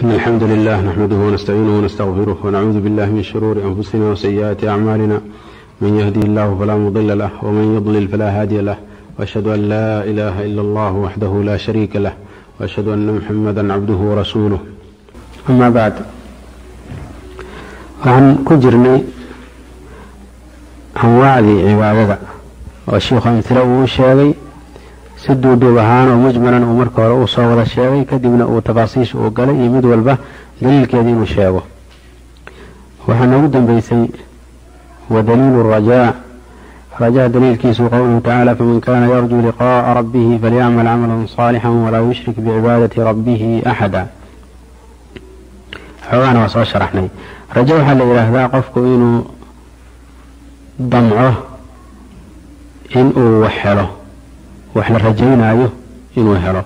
إن الحمد لله نحمده ونستعينه ونستغفره ونعوذ بالله من شرور أنفسنا وسيئات أعمالنا من يهدي الله فلا مضل له ومن يضلل فلا هادي له وأشهد أن لا إله إلا الله وحده لا شريك له وأشهد أن محمدا عبده ورسوله. أما بعد، waxaan ku jirnay anwaacdii cibaadada oo sheekhu amtilo uu sheegay si duuduub ahaan oo mujmalan uu marka hore uu soo wada sheegay, kadibna uu tafaasiisha uu galay iyo mid walba daliilkeeda inuu sheego. waxaa noogu dambeysay ودليل الرجاء دليل كيس قوله تعالى فمن كان يرجو لقاء ربه فليعمل عملا صالحا ولا يشرك بعبادة ربه أحدا. حوانا وصوى شرحني رجاء حل إله ذا قفك إنه ضمعه إنه وحله وحل رجينا أيه إنه وحله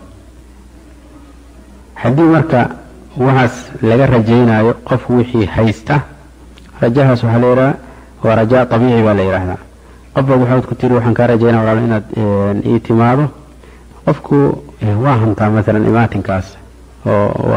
حدي مركا وحس لقى رجينا أيه قف وحي حيسته رجاها سبحانه ورجاء طبيعي ولا يرهنا قبل وحود كتير وحن كرجينا ولا إن إيتماده قفكو واهم تا مثلا إماتين كاس و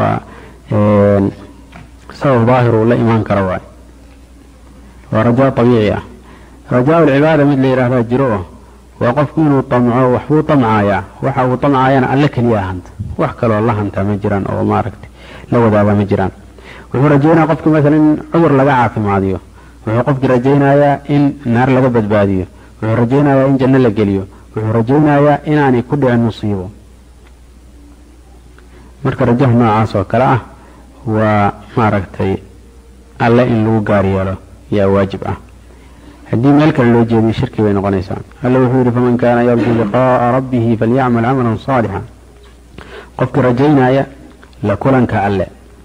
سبب ظاهر ولا إيمان كرواي ورجاء طبيعي. رجاء العبادة مثل يرهنا جروه وقفكو طمعه وحو طمعايا وحو طمعايا ألك يا أنت وحكلوا الله أنت مجران أو ماركت لو ذا مجران. وحو رجينا قفكو مثلا عذر لقى في معاديه wuxuu qofkii rajaynayaa in naar laga badbaadiyo, wuxuu rajaynayaa in janno la geliyo, wuxuu rajaynayaa inaanay ku dhicin musiibo. marka rajaha noocaas oo kale ah waa maaragtay alle in lagu gaar yeelo yaa waajib ah. haddii meel kale loo jeediyo shirki bay noqonaysaa. alle wuxuu yidhi faman kaana yarjuu liqaa'a rabbihi falyacmal camalan saalixan. qofkii rajaynaya la kulanka alle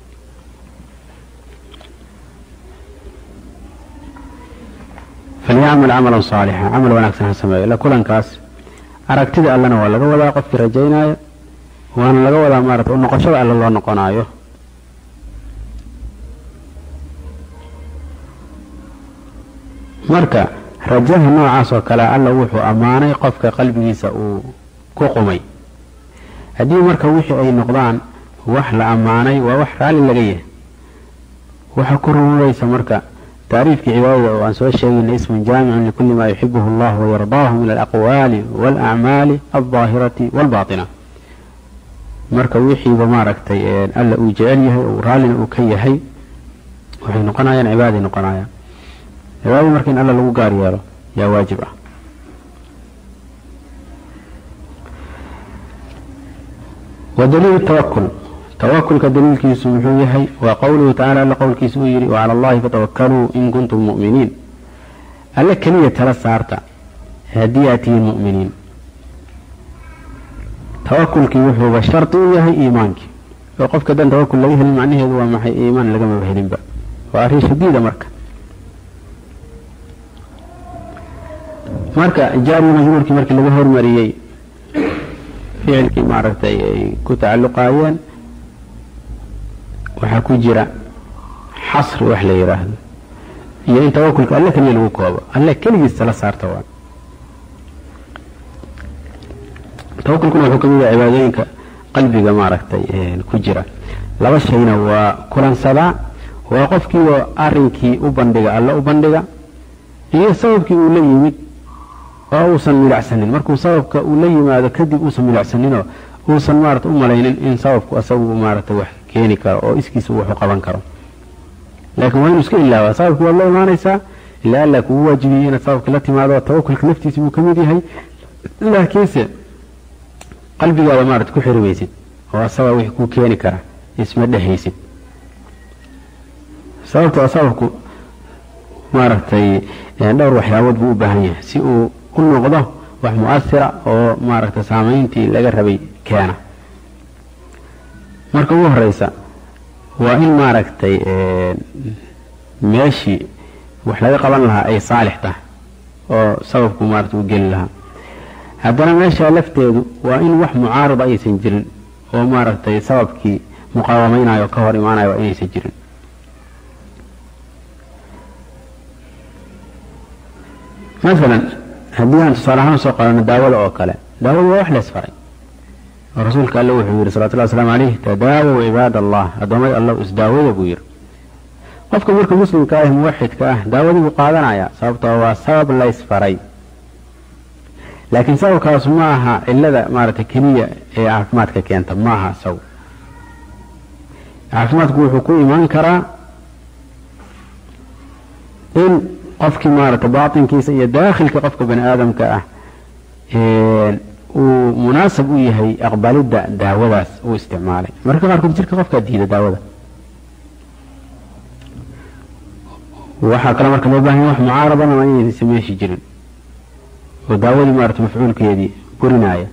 فليعمل عملا صالحا عمل ونكسها سماء لكلن كاس أركتد ألنا ولا ولا قف رجينا وأنا لقى ولا مارت ونقشوا على الله نقنايه. مركا رجاه نوع عصا كلا الله وحو أماني قفك قلبه سأو كوقمي هدي مركا وحي أي نقضان وحل أماني ووحر على اللقية وحكره ليس مركا تعريف في عبادة وعن سوى الشيء إن اسم جامع لكل ما يحبه الله ويرضاه من الأقوال والأعمال الظاهرة والباطنة. مركا وحي بماركتي ألا أوجعليه ورالنا أكيهي وحي نقنايا عبادة نقنايا عبادة مركين ألا لو قاريا يا واجبة. ودليل التوكل توكل كدليل كيسو محويهي وقوله تعالى لقول كيسو يري وعلى الله فتوكلوا إن كنتم مؤمنين. ألا كلية ثلاث عرطة هدياتي المؤمنين. توكل كي وحو بشرط يهي إيمانك وقف كدان توكل ليه المعنى هذا ومحي إيمان لقم بهلين بقى وأرهي شديدة مركا جاري مجمور كي مركا لقهور مريي فعل كي معرفتي كتعلقايا waxaa ku jira xasri wax la yiraahdo iyo in tawakulka alle kaliya lagu koobo alle kaligiisa la saarto. waa tawakulkuna wuxuu ka mid yahay cibaadooyinka qalbiga maaragtay ku jira. laba shayna waa kulansada waa qofkii oo arrinkii u bandhiga alle u bandhiga iyo sababkii uu la yimid oo uusan milacsanin. markuu sababka uu la yimaado kadib uusan milacsanin oo uusan maaragtay u malaynin in sababku asagu maaragtay wax keeni karo oo iskiisa wuxuu qaban karo. laakiin waa inuu iska ilaawaa sababkii waa la imaanaysaa ilaa alla kugu waajibiyey inaad sababka la timaado. tawakulka naftiisa buu ka mid yahay, laakiinse qalbigaada maaragtay ku xiri weysid oo asaga wixii kuu keeni kara isma dhehaysid. sababtoo sababku maaragtay dhowr waxyaabood buu u baahan yahay si uu u noqdo wax mu'asira oo maaragtay saamayntii laga rabay keena. marka ugu horeysa waa in maaragtay meeshii wax laga qaban lahaa ay saalix tahay oo sababku maaragtay u geli lahaa. haddana meesha lafteedu waa in wax mucaarada aysan jirin oo maaragtay sababkii muqaawamaynayo ka hor imaanayo waa inaysan jirin. masalan haddii aan tusaale ahaan soo qaadano daawada oo kale, daawada waa wax la isfaray rasuulka alle wuxuu yidhi salawatullahi wasalaamu calayh tadaawow cibaad allah addoommada allah isdaawada buu yidhi qofka marka muslimka ah muwaxidka ah daawadii buu qaadanaya sababtoo waa sabab laysfaray laakiin sababkaas ma aha cillada maaragtay keliya ee caafimaadka keenta ma aha isagu caafimaadku wuxuu ku imaan karaa in qofkii maaragtay baatinkiisa iyo daakhilka qofka bani aadamka ah uu munaasab u yahay aqbalidda daawadaas uu isticmaalay marka qaarkood jirka qofkaa diida daawada waxaa kale marka loo baahan yahay wax mucaaradana waa inaysan meeshi jirin oo daawadii maaragtay mafcuulkeedii burinaaya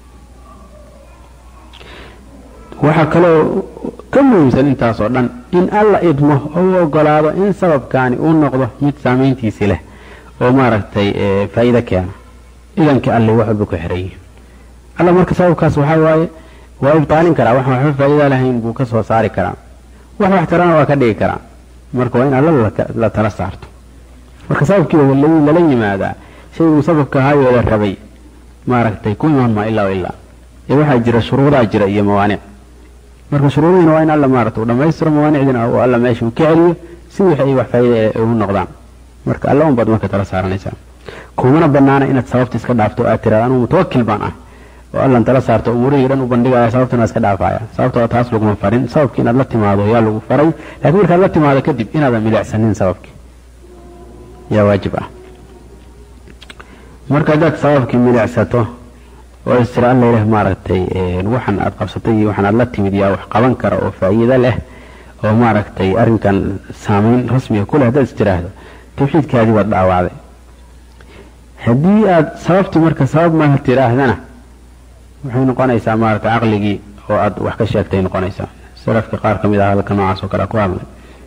waxaa kaloo ka muhiimsan intaasoo dhan in alla idmo oo u ogolaado in sababkaani uu noqdo mid saamayntiisi leh oo maaragtay faa'iido keena idankii alle wax walba ku xiran yihiin alla marka sababkaas waxaa waaye waa ibtaalin karaa wax waxba faa'iida lahayn buu ka soo saari karaa wax waxtarana waa ka dhigi karaa marka waa in alla la tala saarto marka sababkii lala yimaadaa shayguu sababka ahaayoo la rabay maaragtay ku imaan maa ilaa ilaa ee waxaa jira shuruudaa jira iyo mawaanic marka shuruudiina waa in alla maaragtay u dhammaystiro mawaanicdiina oo alla meesha uu ka celiyo si wixii ay wax faa'iida ugu noqdaan marka alla unbaad marka tala saaranaysaa kumana banaana inaad sababta iska dhaafto oo aad tiraada anugu mutawakil baan ah oo allan tala saarto umuurihii dhan u bandhigaya sababtana iska dhaafaya sababtoo taas laguma farin sababkii inaad la timaado yaa lagu faray laakiin markaad la timaado kadib inaadan milicsanin sababkii yaa waajib ah marka haddaad sababkii milicsato oo istira alla ileh maaragtay waxan aad qabsatay iyo waxan aad la timid yaa wax qaban kara oo faa'iido leh oo maaragtay arrinkan saamayn rasmiga ku leh haddaad istiraahdo tawxiidkaadii waad dhaawacday haddii aad sababtii marka sabab maaha tidhaahdana waxay noqonaysaa maaragtay caqligii oo aad wax ka sheegtay noqonaysaa salafka qaar ka mid ah hadalka noocaas oo kale ku hadlay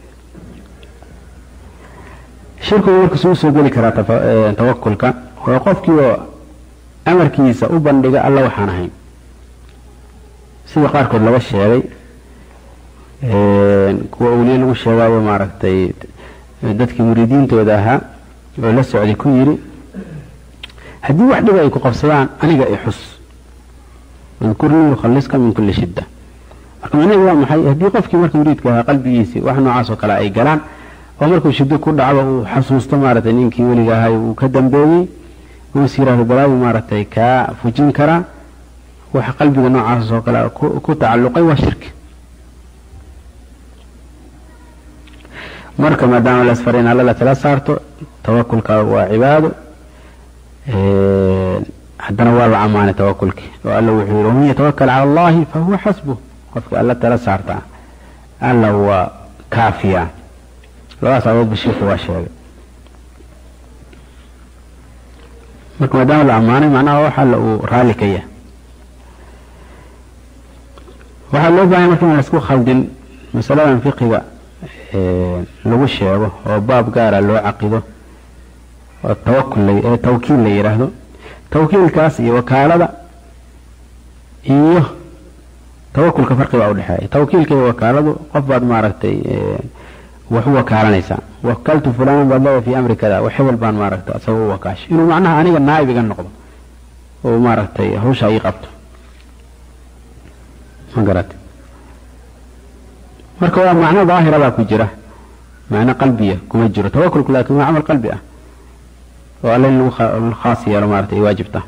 shirkigu marka suu soo geli karaa tawakulka waa qofkii oo amarkiisa u bandhiga alla waxaan ahayn sida qaarkood laga sheegay kuwa awliye lagu sheegaayo maaragtay dadkii muriidiintooda ahaa oo la socday ku yidhi haddii wax dhiba ay ku qabsadaan aniga i xus udkurnii ukhalliska min kulli shidda marka macnaheedu waa maxay haddii qofkii marka muriidka ahaa qalbigiisii wax noocaas oo kale ay galaan oo markuu shiddo ku dhacdo uu xasuusto maaragtay ninkii weliga ahay uu ka dambeeyey uu is yidhaahdo balaayu maaragtay kaa fujin karaa waxa qalbiga noocaas oo kale ku tacalluqay waa shirki marka maadaama la isfaray in alla la tala saarto tawakulka waa cibaado haddana waa la ammaanay tawakulkii oo alla wuxuu yidhi waman yatawakal cala allahi fahuwa xasbuh qofkii alla tala saartaa alla waa kaafiya labadaas aadoodba sheikhu waa sheegay marka maadaama la ammaanay macnaha wax alla uu raalli ka yahay waxaa loo baahanya marka in laisku khaldin masaladan fiqiga lagu sheego oo baab gaara loo caqido oo tawkiil la yidhaahdo tawkiilkaas iyo wakaalada iyo tawakulka farqiga u dhexeeya tawkiilka iyo wakaaladu qof baad maaragtay wax u wakaalanaysaa wakaltu fulanan baad leedahay fi amri kada wax hebel baan maaragtay asagoo u wakaashay inuu macnaha aniga naa'ib iga noqdo oo maaragtay hawsha ii qabto ma garatay marka waa macno daahira baa ku jira macno qalbiya kuma jiro tawakulku laakiin waa camal qalbi ah oo alla in lagu khaas yeelo maaragtay ay waajibta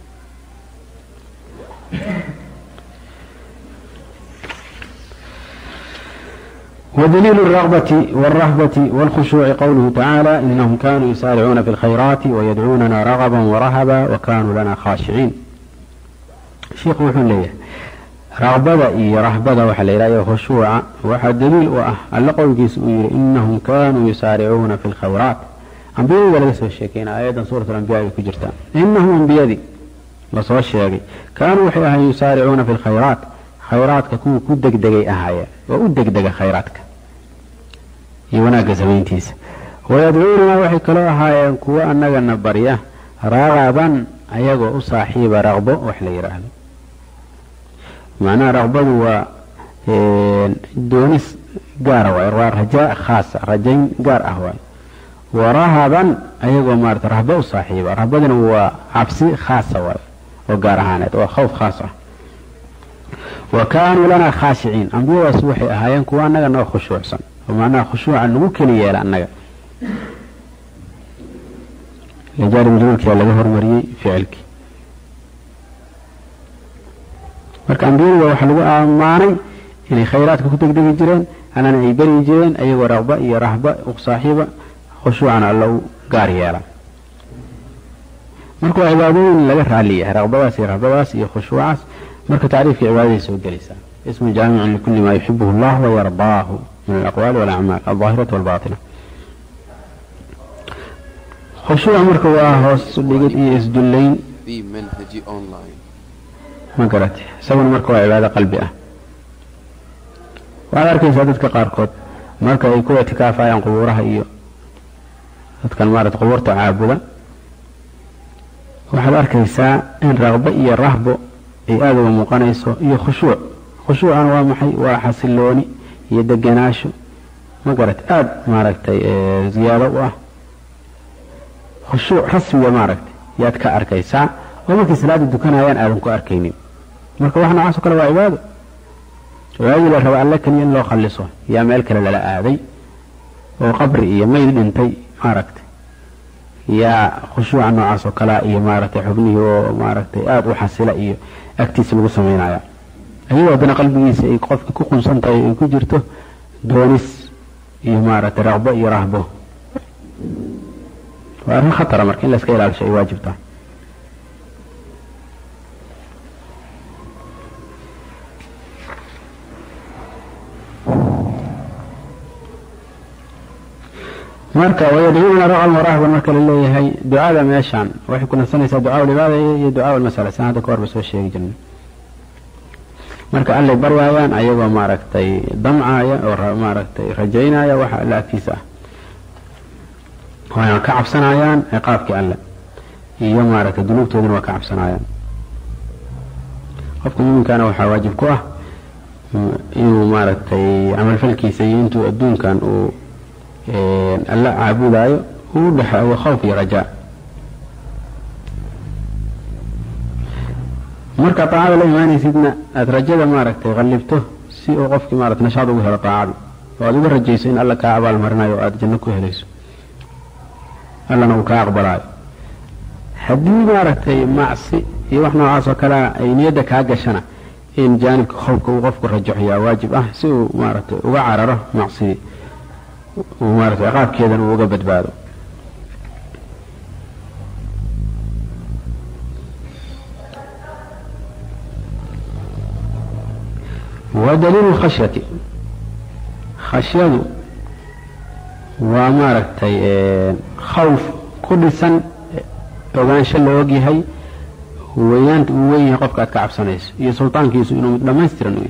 ودليل الرغبة والرهبة والخشوع قوله تعالى إنهم كانوا يسارعون في الخيرات ويدعوننا رغبا ورهبا وكانوا لنا خاشعين شيخ وحلية رغبة رهبة وحليلة وخشوع وحد دليل ألا قول كيسوير إنهم كانوا يسارعون في الخيرات أنبياء ولا يسوى الشيكين أيضا سورة الأنبياء كجرتان إنهم أنبياء لصوى الشيكي كانوا وحيها يسارعون في الخيرات خيراتك كو كدك دقي أهايا وأدك دقي خيراتك يوناك زمينتيس ويدعوننا وحي كلو أهايا كو أنك النبرية رغبا أيقو أصاحيب رغبه وحلي رهب معناه رغبه هو دونس قاروا رجاء خاصة رجين قار أهوال ورهبا أيقو مارت رهبه أصاحيب رهبه هو عبسي خاصة وقارهانت وخوف خاصة وكانوا لنا خاشعين أنبياء وحي أهايان كوانا نو خشوع سن ومعنى خشوعا نوكلي يلا أنك يجاري مجمولك يلا جهر مريي فعلك marka ambiyadu waxa lagu amaanay inay khayraadka ku degdegi jireen anana ay bari jireen ayagoo raqba iyo rahba u saaxiiba khushuucan Allah gaar yeela marka cibaadooyin laga raaliyahay raqbadaas iyo rahbadaas iyo khushuucaas marka taariifka cibaadada soo galaysa ismu jaami'un likulli ma yuhibbuhu Allah wa yardaahu min al-aqwali wal a'mal al-zahirati wal batina khushuuc marka waa hoos dhigid iyo isdullayn fi manhaji online ما قرأت سوون مركوا عبادة قلبي وعلى أركي سادتك قاركود مركا يكون اعتكافا عن قبورها إيو كان مارد قبور تعابدا وعلى أركي ساعة إن رغبة إيا الرهب إي آدو ومقانيسو إيا خشوع أنواع محي وحسلوني يدقناشو ما قرأت ماركت زيادة خشوع رسمي ماركت يادك أركي ساعة ومركي سلاد الدكان هيان آدم كو أركينين marka waxna aasoo kale waa cibaado la rabo alla kaliya in loo khaliso yaa meel kale la aaday oo qabri iyo mayd dhintay maaragtay yaa khushuuca noocaas oo kale iyo maaragtay xubnihi oo maaragtay aad u xasila iyo agtiisa lagu sameeynaya ayadoo dana qalbigiisa ay qofka ku qunsan tahay ay ku jirto doonis iyo maaragtay raqbo iyo rahbo waa arrin khatara marka in la iska ilaaliyo ay waajib tahay marka wayadina ra'al marahba marka la leeyahay ducada meeshan waxay ku nasanaysaa ducada cibaada iyo ducada mas'ala sanada ka hor soo sheegi jirnay marka alle barwaayaan ayagoo maaragtay damcaaya oo maaragtay rajaynaya waxa alla agtiisa waxay ka cabsanayaan ciqaabki alle iyo maaragtay dunuubtooduna waa ka cabsanayaan qofka muuminkaana waxa waajib ku ah inuu maaragtay amal falkiisa iyo intuu adduunkan uu alla caabudayo uu dhaxayo khawf iyo rajaa marka taacada la imaanaysidna aad rajada maaragtay qallibto si uu qofkii maaragtay nashaad ugu helo taacada oo aad uga rajayso in alla kaa abaal marinayo oo aad janno ku helayso allana uu kaa aqbalayo haddii maaragtay macsi iyo wax noocaas oo kale ay niyadda kaa gashana in jaanibka khawfka uu qofku rajaxyaa waajib ah si uu maaragtay uga cararo macsi ومارس عقاب كذا وقبت باله ودليل الخشية خشية ومارت خوف كل سن وغان شل وجهي ويانت وين قفك كعب سنيس يا سلطان كيسو إنه لما يسترنوه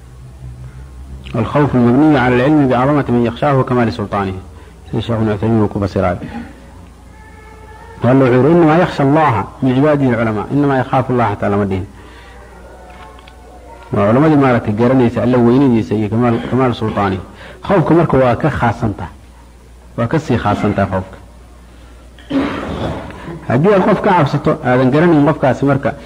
الخوف المبني على العلم بعظمة من يخشاه وكمال سلطانه شيخنا عثيمين وكوب سراج قال له إنما يخشى الله من عباده العلماء إنما يخاف الله تعالى مدين وعلماء المارة الجرن يسأل وين يسي كمال سلطانه خوفك مرك وكخاصنته وكسي خاصنته خوفك هدي الخوف كعبسته هذا الجرن خوفك أسمرك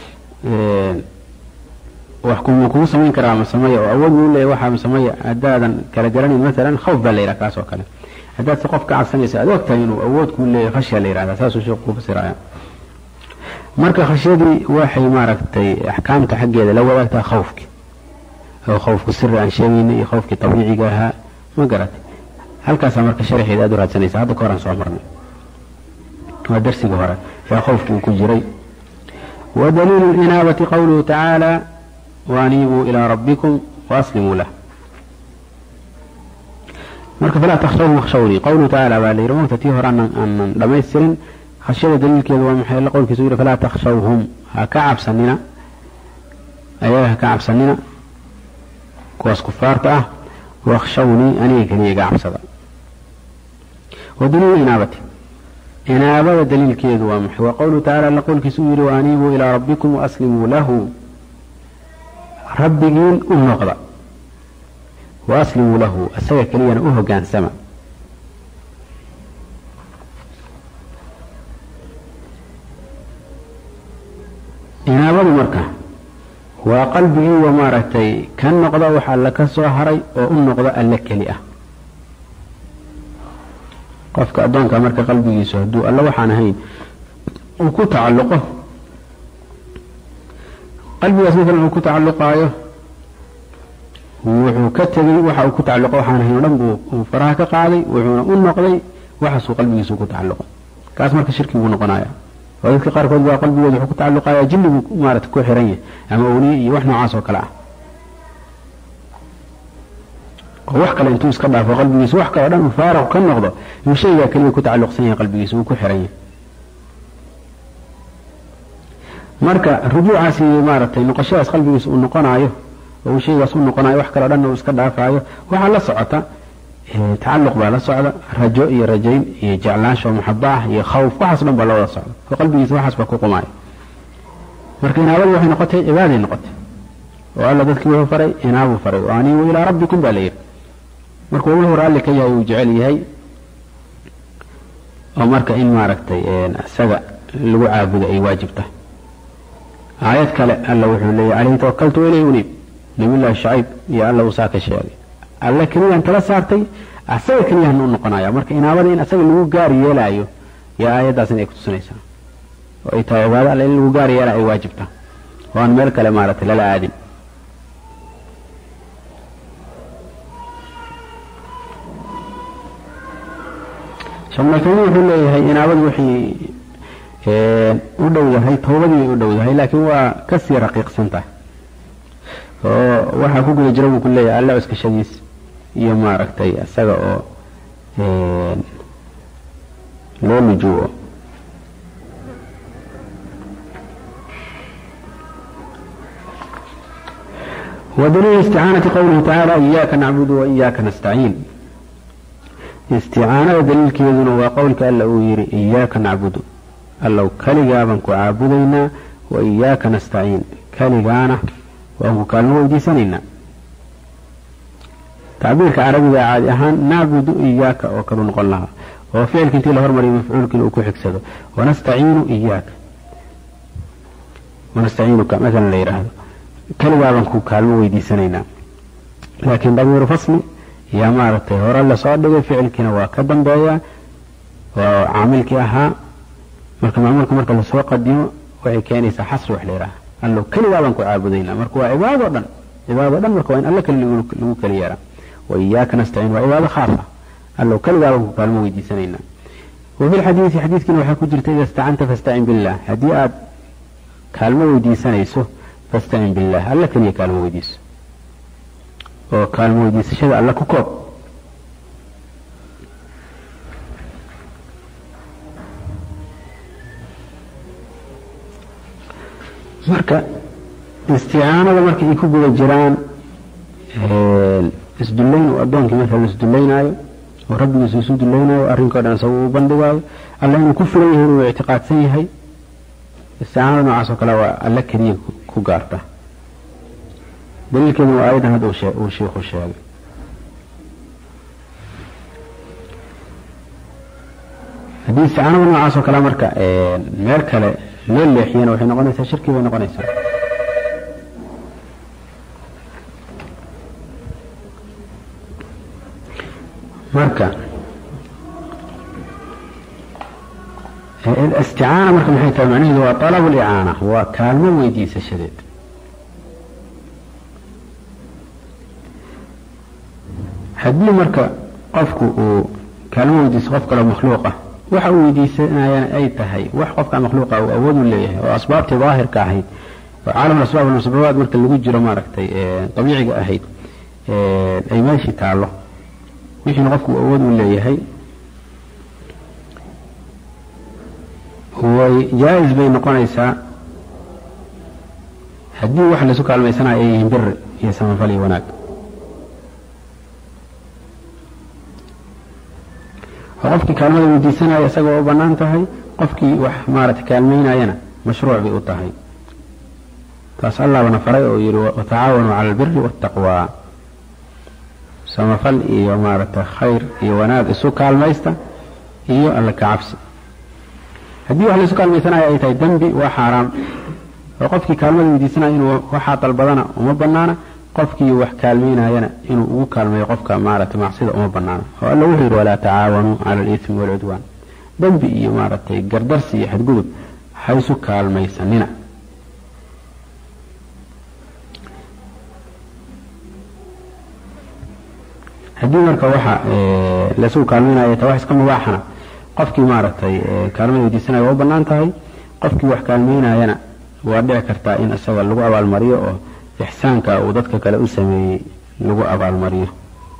وحكم كوسا من كرامة سمية وأول من اللي وحى سمية أدادا كالجراني مثلا خوف بالليلة كاس وكذا أداد ثقف كعب سمية سأدوك تين وأود كل اللي خشية الليلة هذا أساس شوق بسرعة مركز خشية واحد ماركتي أحكام تحقي هذا لو وقتها خوفك أو خوفك سر عن شيء خوفك طبيعي جاها ما قرأت هل كاس مركز شرح إذا درت سنة هذا كوران صامرنا ودرس جوهرة فخوفك وكجري ودليل الإنابة قوله تعالى وانيبوا إلى ربكم وأسلموا له مركب فلا تخشوهم واخشوني قوله تعالى بالي رموت تيهر أن لما يسرن خشية دليل كذا ومحيل قول كسورة فلا تخشوهم هكعب سننا أيها هكعب سننا كواس كفارته واخشوني أني كني قعب صدا ودليل إنابة دليل كذا ومحي وقوله تعالى لقول كسورة وانيبوا إلى ربكم وأسلموا له ربكين النقضة وأسلموا له السيء كليا أهو كان سما إنابة مركة وقلبي ومارتي كان نقضى وحال كسو هري وأن نقضى ألك لئة قفك أدونك أمرك قلبي يسهدو الله وحانا هين وكو تعلقه قلبي مثلا وكو تعلقه wuxuu ka tagay waxa uu ku tacalluqo waxaan ahayn dhan buu faraha ka qaaday wuxuuna u noqday waxa soo qalbigiisa ku tacalluqo kaas marka shirki uu noqonaya dadka qaar kood waa qalbigooda wuxuu ku tacalluqaya jinnigu maarata ku xiran yahay ama awliye iyo wax noocaas oo kale ah oo wax kale intuu iska dhaafo qalbigiisa wax kale dhan uu faaraq ka noqdo in shayga kaliya ku tacalluqsan yahay qalbigiisa uu ku xiran yahay marka rujuucaasi maarata noqoshadaas qalbigiisa uu noqonayo oo shaygaas uu noqonayo wax kale dhan uu iska dhaafayo waxa la socota تعلق بلا صعدة رجاء رجين يجعلانش ومحباه يخوف وحس دنبا لا ودا صعدة فقلبي وحس با كوقماي marka inaabadu waxay noqotay cibaadey noqotay oo alla dadkii wuxuu faray inaabu faray waani ila rabbikum balayr marka wuxuu raali ka yahay uu jecel yahay oo marka in maaragtay asaga lagu caabudo ay waajib tahay aayad kale alla wuxuu leeyahay alayhi tawakkaltu ilayhi unib nabiga shaayib ya alla wasaaka sheegay alla kaliya inta la saartay asaga kaliya inuu noqonayo marka inaabada in asaga lagu gaar yeelayo ya aayadaas inay ku tusinaysaa oo ay tahay wada alla in lagu gaar yeelayo ay waajibta waan meel kale maaragtay la aadin shamlakani wuxuu leeyahay inaabadu wixii u dhowdahay toobadii u dhowdahay laakiin waa ka sii raqiiqsan tahay oo waxa ku guda jira ku leeyahay alla iska shadiis iyo maaragtay asaga oo loo lujuo ودليل استعانة قوله تعالى إياك نعبد وإياك نستعين استعانة دليل كيدنا وقولك ألا أويري إياك نعبد ألا كلغا عابدينا وإياك نستعين كلغانا وهو كلمة دي سنينا تعبيرك عربي عادي أهان نعبد إياك وكذا نقول لها وفعل كنتي له هرمري مفعولك لأكو حكسده ونستعين إياك ونستعينك مثلا ليرى هذا كلمة بنكو كلمة دي سنينا لكن ضمير فصل يا مارتي هورا اللي صادق فعل كنا وكدن ضيا وعاملك أها مركب عملك مركب السواق قديم وهي كانيسة حصر وحليرة قال له كلمة بنكو عابدين مركب عبادة عبادة مركب إن الله كل كليرة وإياك نستعين وعبادة خاصة قال له كلمة بنكو كلمة دي سنينا وفي الحديث حديث كنا وحكو جرت إذا استعنت فاستعين بالله هدي كلمة دي سنيسه فاستعين بالله الله كلية كلمة ديس وكلمة ديس شيء الله كوكب marka isti'aanada marka ay ku guda jiraan isdullayn oo adoonka marka la isdullaynayo oo rabbigiisa isu dullaynayo arrinka dhan soo bandhigayo Allah inuu ku filan yahay oo i'tiqaadsan yahay isti'aanada noocaas oo kale waa alla kaliya ku gaarta dalilkeedu waa aayadan hadda uu sheekhu sheegay haddii isti'aanada noocaas oo kale marka meel kale loo leexiyana waxay noqonaysaa shirki bay noqonaysaa marka الاستعانة marka maxay tahay macnaheedu waa طلب الإعانة waa kaalmo weydiisashadeed haddii marka qofku uu kaalmo weydiiso qof kale makhluuq ah waxa uu weydiisanayana ay tahay wax qofka makhluuqa uu awood u leeyahay oo asbaabtii daahirka ahayd oo caalam asbaab wal musababaat marka lagu jiro maaragtay dabiiciga ahayd ay meeshii taalo wixii qofku awood u leeyahay way jaa'iz bay noqonaysaa haddii wax la soo kaalmaysanayo ay yihiin bir iyo samafal iyo wanaag qofkii kaalmada weydiisanaya isagoo u bannaan tahay qofkii wax maaragtay kaalmaynayana mashruuc bay u tahay taas allah wana faray oo yidhi watacaawanuu cala albiri waataqwa samafal iyo maaragtay khayr iyo wanaag isu kaalmaysta iyo alla ka cabsi haddii wax la isu kaalmaysanayo ay tahay dembi waa xaaraam وقفكي كلمة ويديسنا إنه وحاط البدنة وما بنانا قفكي وحكالمين هنا إنه وكالمة يقفك مارة معصية وما بنانا وقال له ولا تعاونوا على الإثم والعدوان ذنبي مارة قردرسي حد قلب حيث كالمة يسننا haddii marka waxa la soo kaalmeynaayo tawax iska mubaaxana qofkii maaragtay kaalmada weydiisanayo waa banaan tahay qofkii wax kaalmeynayana waa dhici kartaa in asaga lagu abaalmariyo oo ihsaanka uu dadka kale u sameeyay lagu abaalmariyo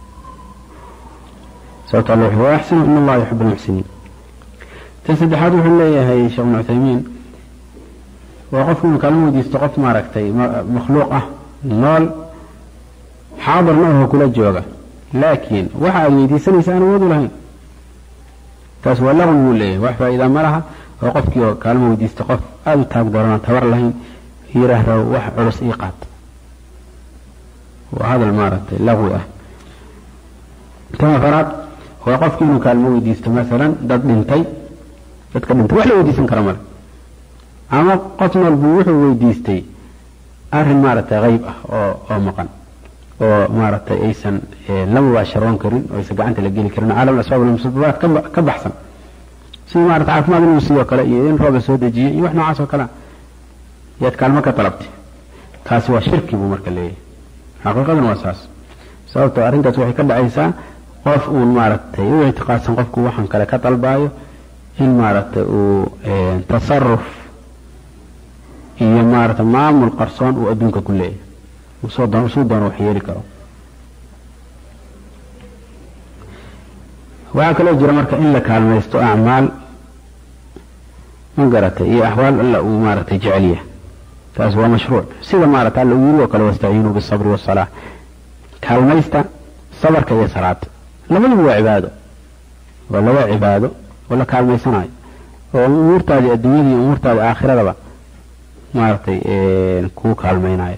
sababtoo Allah waa ihsan in Allah yuhibbu al-muhsinin tasaddexaad wuxuu leeyahay Sheekh Ibn Uthaymeen waa qofkii kaalmo weydiisto qof maaragtay makhluuq ah nool xaadirna oo kula jooga لكن waxa weydiisanaysan wadu lahayn taas waa lagu leeyahay wax faa'iido ma laha oo qofkii oo kaalmo weydiisto qof aad u taag doona tabar lahayn yiraahdo wax culus ii qaad وهذا المارت لغو كما فرض هو قفكي inuu kaalmo weydiisto مثلا dad dhintay dadka dhintay wax la weydiisan karo mal ama qofna wuxuu weydiistay arrin maarta qayb ah oo maqan oo maartay aysan la mubaasharoon karin oo aysan gacanta la geli karin caalam asbaab al-musabbabat ka baxsan si maartay caafimaad inuu sidoo kale iyo in roob soo dejiyay iyo wax noocaas oo kale yaad kaalmo ka talabtay taasi waa shirki buu marka leeyahay xaqiiqadan waa saas sababtoo arrintaas waxay ka dhacaysaa qof uu maartay uu ictiqaadsan qofku waxan kale ka talbaayo in maartay uu tasarruf iyo maartay maamul qarsoon uu adduunka ku leeyahay وصودان وحيري كرو وهكذا لو جرى مركا إلا كالميستو أعمال منقرته إيه أحوال إلا ومارته جعلية فأسوى مشروع سيدا مارته اللي يقولوا وكالو واستعينوا بالصبر والصلاة كالميستا صبر كي صلاة لما يبقوا عباده ولا هو عباده ولا كالميسناي ومورتا الدنيا ومورتا الآخرة لبا مارته كو كالميناي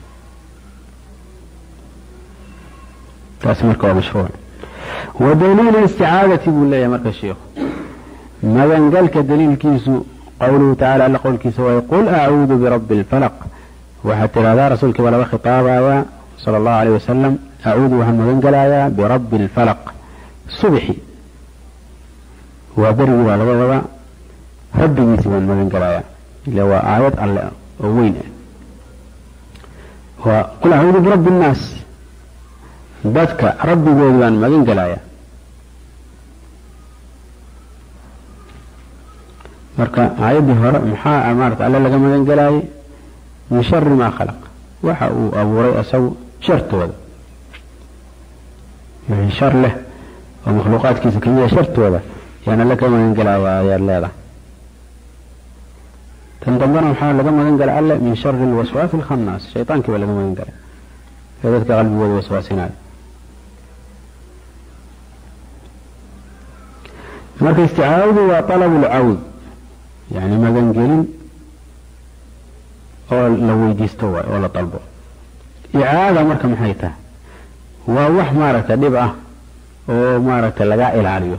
تاسمرك ومشروع ودليل الاستعاذة يقول يا مركز الشيخ ماذا قالك دليل كيسو قوله تعالى على قول كيسو ويقول أعوذ برب الفلق وحتى هذا رسولك ولا خطابا صلى الله عليه وسلم أعوذ وهم قال برب الفلق صبحي وبري ولا ربي يسوى ماذا قال اللي هو آيات الله وين وقل أعوذ برب الناس dadka rabbigood baan magan galaya marka aayadii hore maxaa amaarta alla laga magan galay min sharri ma khalaq waxa uu abuuray asagu shartooda min shar leh oo makhluuqaadkiisa kamida shartooda yaana laga magan galaya ayaa leedahay tan dambana waxaa laga magan galay alla min sharri alwaswaas alkhannaas shaytaankii baa laga magan galay dadka qalbigooda waswaasinaya marka isticaawadu waa طلب العوض يعني magan gelin oo la weydiisto oo la dalbo icaada marka maxay tahay waa wax maarata dhib ah oo maarata laga ilaaliyo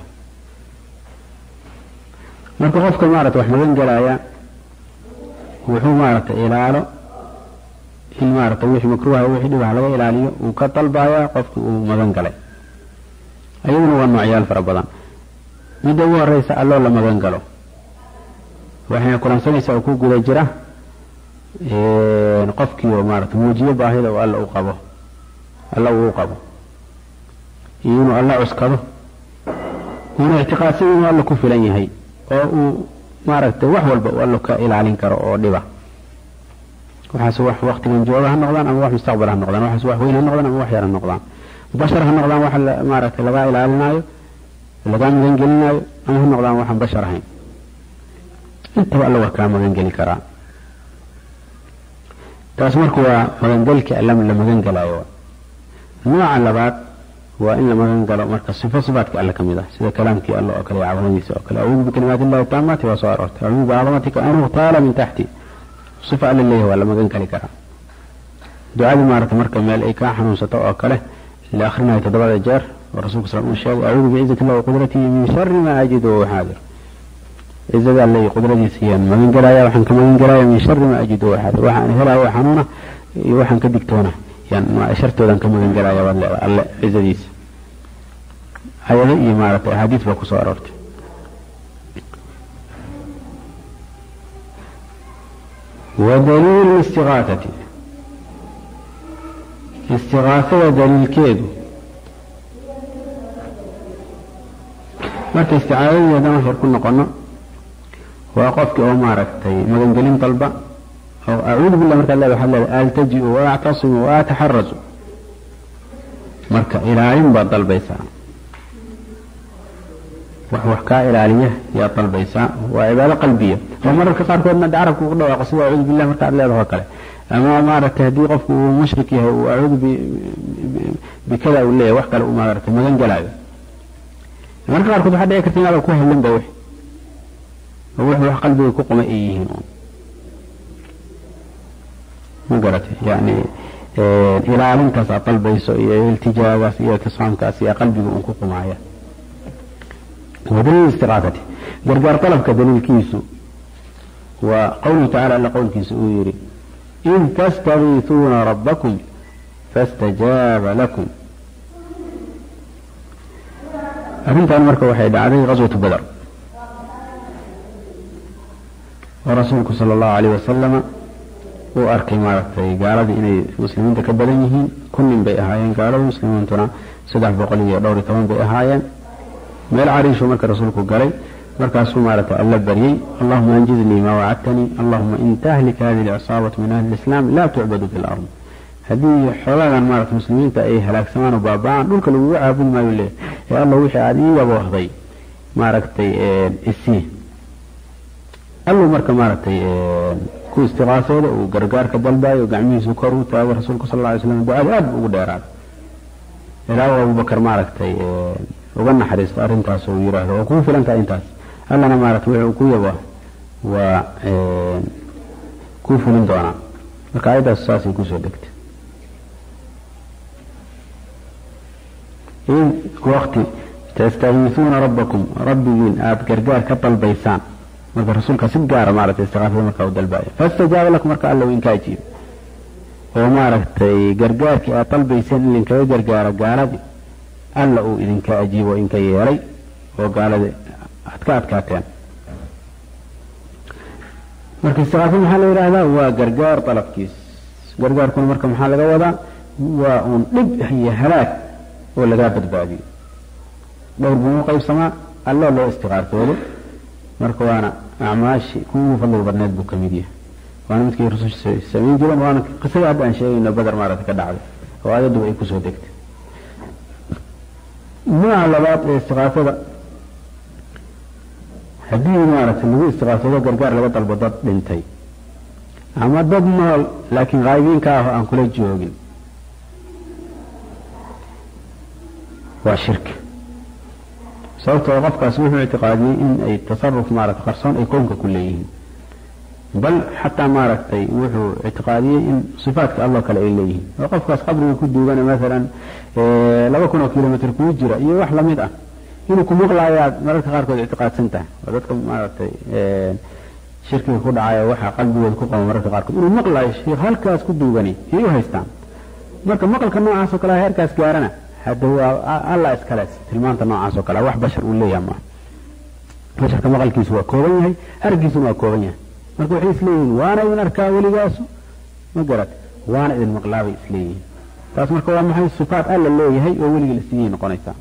marka qofka maarata wax magan galaya wuxuu maarata ilaalo in maarata wixii makruuha wixii dhib ah laga ilaaliyo uu ka dalbaya qofka uu magan galay ayaduna waa noocyaal fara badan midda ugu horeysa alloo la magan galo waxayna kulansanaysaa oo ku guda jira qofkii oo maarata muujiyo baahida oo alla uu qabo iyo inuu alla cuskado inuu ictiqaadsan inuu alla ku filan yahay oo uu maaragtay wax walba uu alla ka ilaalin karo oo dhiba waxaas wax waqtigan jooga ha noqdaan ama wax mustaqbal ha noqdaan waxaas wax weyn ha noqdaan ama wax yar ha noqdaan bashar ha noqdaan wax maaragtay laga ilaalinayo laga magan gelinayo ama ha noqdaan waxaan bashar ahayn intaba alla waa kaa magan geli karaa taas marka waa magan gelka alla la magan galayo nooca labaad waa in la magan galo marka sifaadka alla kamid ah sida kalaamkii alla oo kale caawinaysa oo kale a'uudu bi kalimaati llahi taamati wa sa'arta a'uudu bi 'azamatika an uqtala min tahti sifa alla leeyahay waa la magan geli karaa ducada maarata marka meel ay ka xanuunsato oo kale la akhrinayo 7 jeer ورسولك صلى الله عليه وسلم أعوذ بعزة الله وقدرته من شر ما أجد وحاذر عزة الله قدرتي سيان ما من قرايا وحن كما من قرايا من شر ما أجد واحد وحن هلا وحنونه وحن كدكتونه يعني ما أشرت ذا كما من قرايا والله الله عزة هذا إمارة حديث بكو أرورت ودليل الاستغاثة استغاثة ودليل كيد مرت استعاذة هذا ما كنا قلنا وقفك أو ماركتي مجنجلين طلبة أو أعوذ بالله مرت الله بحل ألتجئ وأعتصم وأتحرز مرك إلى علم بطل بيسا وحكاء إلى علمه يا طل بيسا وعبادة قلبية ومرة كثار كنا دعرك وقلنا وقصوا أعوذ بالله مرت الله بحكله أما مارك تهدي قف ومشرك وأعوذ بكذا ولا وحكى له مارك مجنجل marka qaarkood waxa dhici karta inaad ku hadlan baa wax qalbiga ku qoma yihiin ma garatay yani ilaalintaas aad dalbayso iyo iltijaagaas iyo tisaamkaas iyo qalbiga uu ku qumaya wadalil istiqaafati gargaar talabka dalilkiisu waa qawlu ta'ala alla qawlkiisu uu yiri in tastaghithuna rabbakum fastajaba lakum arrintan marka waxay dhacday qaswatu badr oo rasuulku sallallahu alayhi wasallam uu arkay maaragtay gaaladii inay muslimiinta ka badan yihiin kunnin bay ahaayeen gaalada muslimiintuna 312 bay ahaayeen meel cariisho marka rasuulku galay markaasuu maaragtay alla baryay allahumma anjizni ma wa'adtani allahumma in tahlik hadhihi al-'isabatu min ahli al-islam la tu'badu fil ard haddii xoolahan maaragtay muslimiinta ay halaagsamaan oo baaba'aan dhulka lagu caabud maayo leeyahay الله وحي عادي يبوهضي ماركتي السي الله مركا ماركتي كو استغاثة وقرقار كدلباي وقعمي سكرو تاوي رسولك صلى الله عليه وسلم دعاء أب وديرات إلا أبو بكر ماركتي وقلنا حديث أرنتاس ويراه وكو فلانتا إنتاس الله أنا ماركتي وكو يبوه وكو فلان دوانا وقاعدة الساسي كو سودكت إن وقت تستغيثون ربكم ربين آب قرقار كطل بيسان مركا رسولك سبقار مارت استغاثة مركا ودلباية فاستجاب لك مركا الله وإن كاجيب ومارت قرقار كطل بيسان اللي انكا قرقار قالت الله إذن كاجيب وإن كيري وقال أتكات كاتين مركا استغاثة محل إلى هو قرقار طلب كيس قرقار كون مركا محل قوضا وأن هي هلاك ولا قابل بعدي لو ربما قيب سماء الله لو استغاثة له مركوانا أعماشي كون فضل البرنات بكميديا وأنا متكي رسول السمين جلن وأنا قصي عبد عن شيء إنه بدر مارتك دعوة وهذا دو إيكو سودكت ما على بعض الاستغاثة هذه مارت اللي هو استغاثة قرقار لبطل البضات بنتي أما ضد مال لكن غايبين كافة عن كل الجوغين وشرك صوت وقفك اسمه اعتقادي ان اي تصرف مارك خرصان يكون كليين بل حتى مارك اي وحو اعتقادي ان صفاتك الله كلا اليه وقفك قبل يكون دوغانا مثلا لو كنا كيلومتر كوجرا اي wax lamid ah inuu ku maqlaayad mararka qaar kood اعتقادسanta dadka maartay shirkiga ku dhacaya waxa qalbigooda ku qabo mararka qaar kood inuu maqlaayo sheekh halkaas ku duugani iyo haystaan marka maqalka noocaas oo kala heerkaas gaarana هذا هو الله إسكالاس تلمان تنوع سوكلا واحد بشر ولا يا ما بشر كما قال كيس هو كوبنيه هاي أرجيس ما كوبنيه ما كو حيس لين وانا من أركا ولي جاسو ما قرأت وانا إذا المقلاوي سلين تاس مركو ما هي الصفات ألا اللي هي أولي السنين قنيتا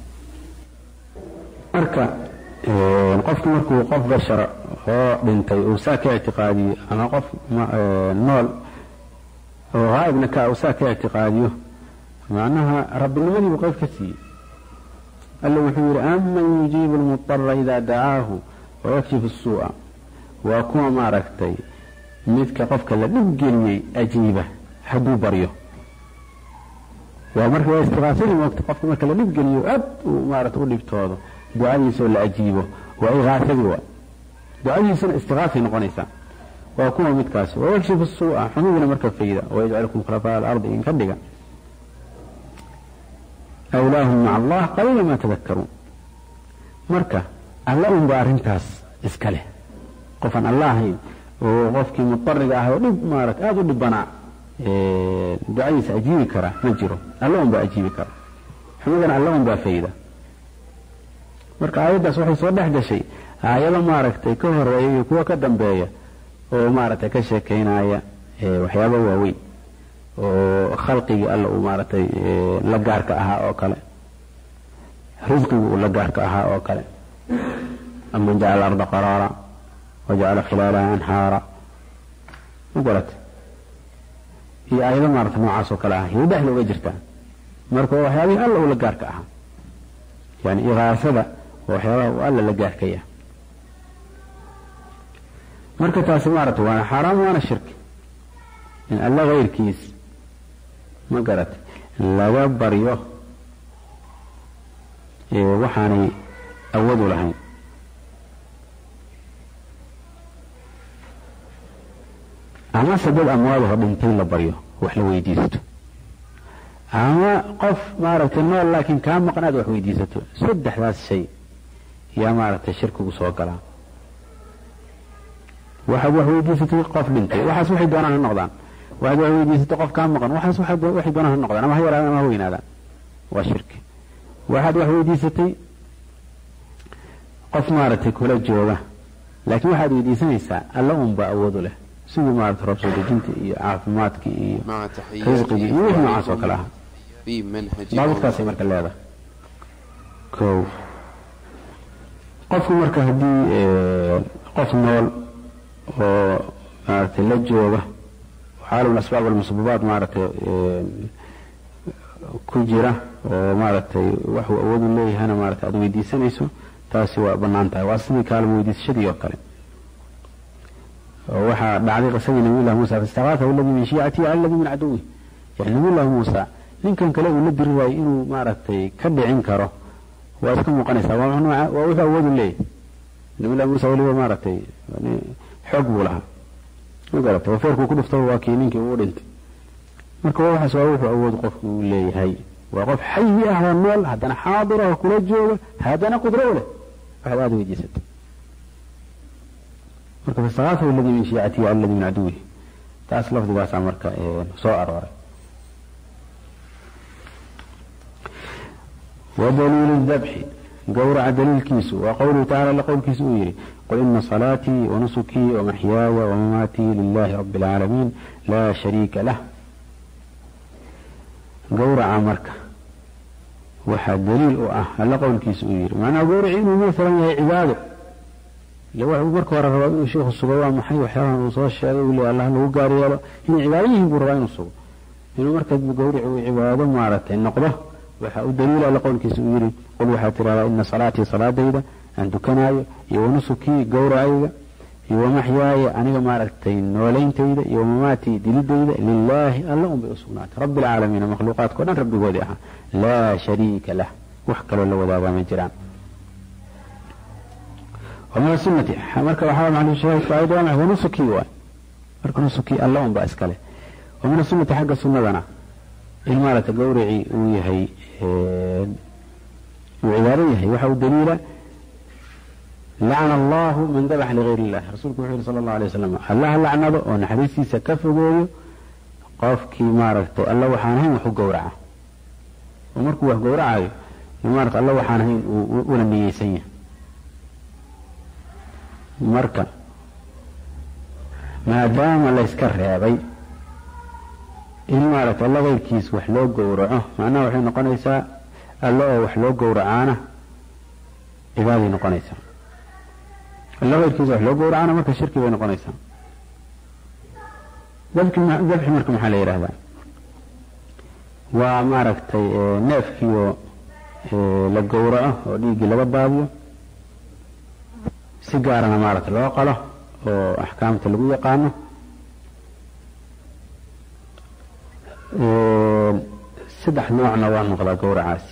مركا قف مركو قف بشر بنتي وساك اعتقادي أنا قف نول وغايب نكا وساك اعتقاديه معناها رب المني بقيف كثير قال له وحير أمن يجيب المضطر إذا دعاه ويكشف السوء وأكون ماركتي مثل قفك لنبقيني أجيبه حدو بريه ومرك ويستغاثين وقت قفك مرك لنبقيني أب ومارت أولي بتوضه دعاني يسول أجيبه وإغاثه دعاني يسول استغاثين قنيسا وأكون متكاس ويكشف السوء حنوبنا مركب فيدا ويجعلكم خلفاء الأرض إن كدقا أولاهم مع الله قليلا ما تذكرون مركا الله بارنتاس اسكاله qofan allah ahayn oo qofkii mudariga ah oo dhib maaragtay aad u dhibbanaa ducadiisa ajiibi kara ma jiro alla un baa ajiibi kara xumadana alla un baa fayda marka aayaddaas waxay soo dhex gashay aayado maaragtay ka horeeya iyo kuwa ka dambeeya oo maaragtay ka sheekaynaya waxyaaba waaweyn oo khalqigii alla uu maaragtay la gaarka ahaa oo kale risqigii uu la gaarka ahaa oo kale aman jacala arda qaraara wajacala khilaalaha anhaara magarat iyo aayado maaragtay noocaas oo kale ah iyo dhexda uga jirtaa marka waxyaabihii alla uu la gaarka ahaa yani igaasada waa waxyaabaha uu alla la gaarkaya marka taasi maaragtay waana xaaraam waana shirki in alla kayrkiis ma garat laga baryo waxaanay awoodu lahayn amase dad amwaadaho dhintay la baryo wax la weydiisato ama qof maaragtay nool laakiin kaa maqnaad wax weydiisato saddexdaas shay yaa maaragtay shirkigu soo galaa waxaad wax weydiisatay qof dhintay waxaas waxay doonaan ha noqdaan waxaad wax weydiisatay qof kaa maqan waxaas waxay doonaan ha noqdaan ama ha yaraadaan ama ha weynaadaan waa shirki waxaad wax weydiisatay qof maaragtay kula jooga laakiin waxaad weydiisanaysaa alla unbaa awoodu leh sidii maaragtay roob soo dejinta iyo caafimaadkii iyo risqigii iyo wixii noocaas oo kale ah daabadkaasay marka leedahay kow qofku marka haddii qof nool oo maaragtay la jooga xaalul asbaab almusabbabaat maaragtay ku jira oo maaragtay waxuu awood u leeyahana maaragtay aad weydiisanayso taasi waa bannaan tahay waa sidii kaalmo weydiisashadii oo kale oo waxaa dhacday qisadii nabiyullahi muusa faistaqaasahu alladii min shiicatihi cala alladii min caduwih yani nabiyullahi muusa ninkan kale uu la diri waayey inuu maaragtay ka dhicin karo waa iska muuqanaysaa waa wuxuu awood u leeyahay nabiyullahi muusa weliba maaragtay xoog buu lahaa ma garatay feerkuu ku dhuftaba waa kii ninkii uu dhintay marka waxaas waa wuxuu awood qofku uu leeyahay waa qof xayi ah oo nool haddana xaadir ah kula jooga haddana qudro u leh waxaad aada weydiisatay marka fastaqaasahu alladii min shiicatihi cala alladii min caduwihi taas lafdigaasaa marka soo arooray ودليل الذبح قورع دليل كيسو وقوله تعالى لقول كيسو يري قل إن صلاتي ونسكي ومحياي ومماتي لله رب العالمين لا شريك له قورع مركة وحد دليل لقول كيسو يري معنى قورع إنه مثلا هي عباده لو مركة ورا الشيخ الصبوان محي وحيران وصوى الشيخ يقول الله له قاري إن عباديه قربان الصبو إنه مركة قورع وعباده مارته النقضة waxa uu daliil ah qowlkiisa uu yiri qul waxa tiraada inna salati saladayda aan dukanayo iyo nusuki gowracayga iyo maxyaaya aniga maaragtay noolayntayda iyo mamaati dilidayda lillahi alla um bi usnaat rabbil alamin makhluuqaat ko dhan rabbigoodi ah la sharika lah wax kale la wadaaga ma jiraan ومن السنة marka waxa macna sheekay faa'iido ah nusuki waa marka nusuki alla um ba iskale ومن السنة xagga sunnadana المالة قورعي ويهي وعباريه وحو دليل لعن الله من ذبح لغير الله رسولك صلى الله عليه وسلم الله لعنه وان حديثي سكفه قفكي ماركت الله وحانهين وحو قورعه ومركو وحو قورعه مارك الله وحانهين ولم يسيه مركا ما دام الله يسكر يا بي in maaragtay alla qayrkiis wax loo gowraco macnaha waxay noqonaysaa alla oo wax loo gowracaana cibaadey noqonaysaa alla qayrkiis wax loo gowracaana marka shirki bay noqonaysaa dabxi marka maxaa la yidhaahdaa waa maaragtay neefkii oo la gowraco oo dhiiggii laga daadiyo si gaarana maaragtay loo qalo oo axkaamta lagu yaqaano saddex noocna waa noqdaa gowracaas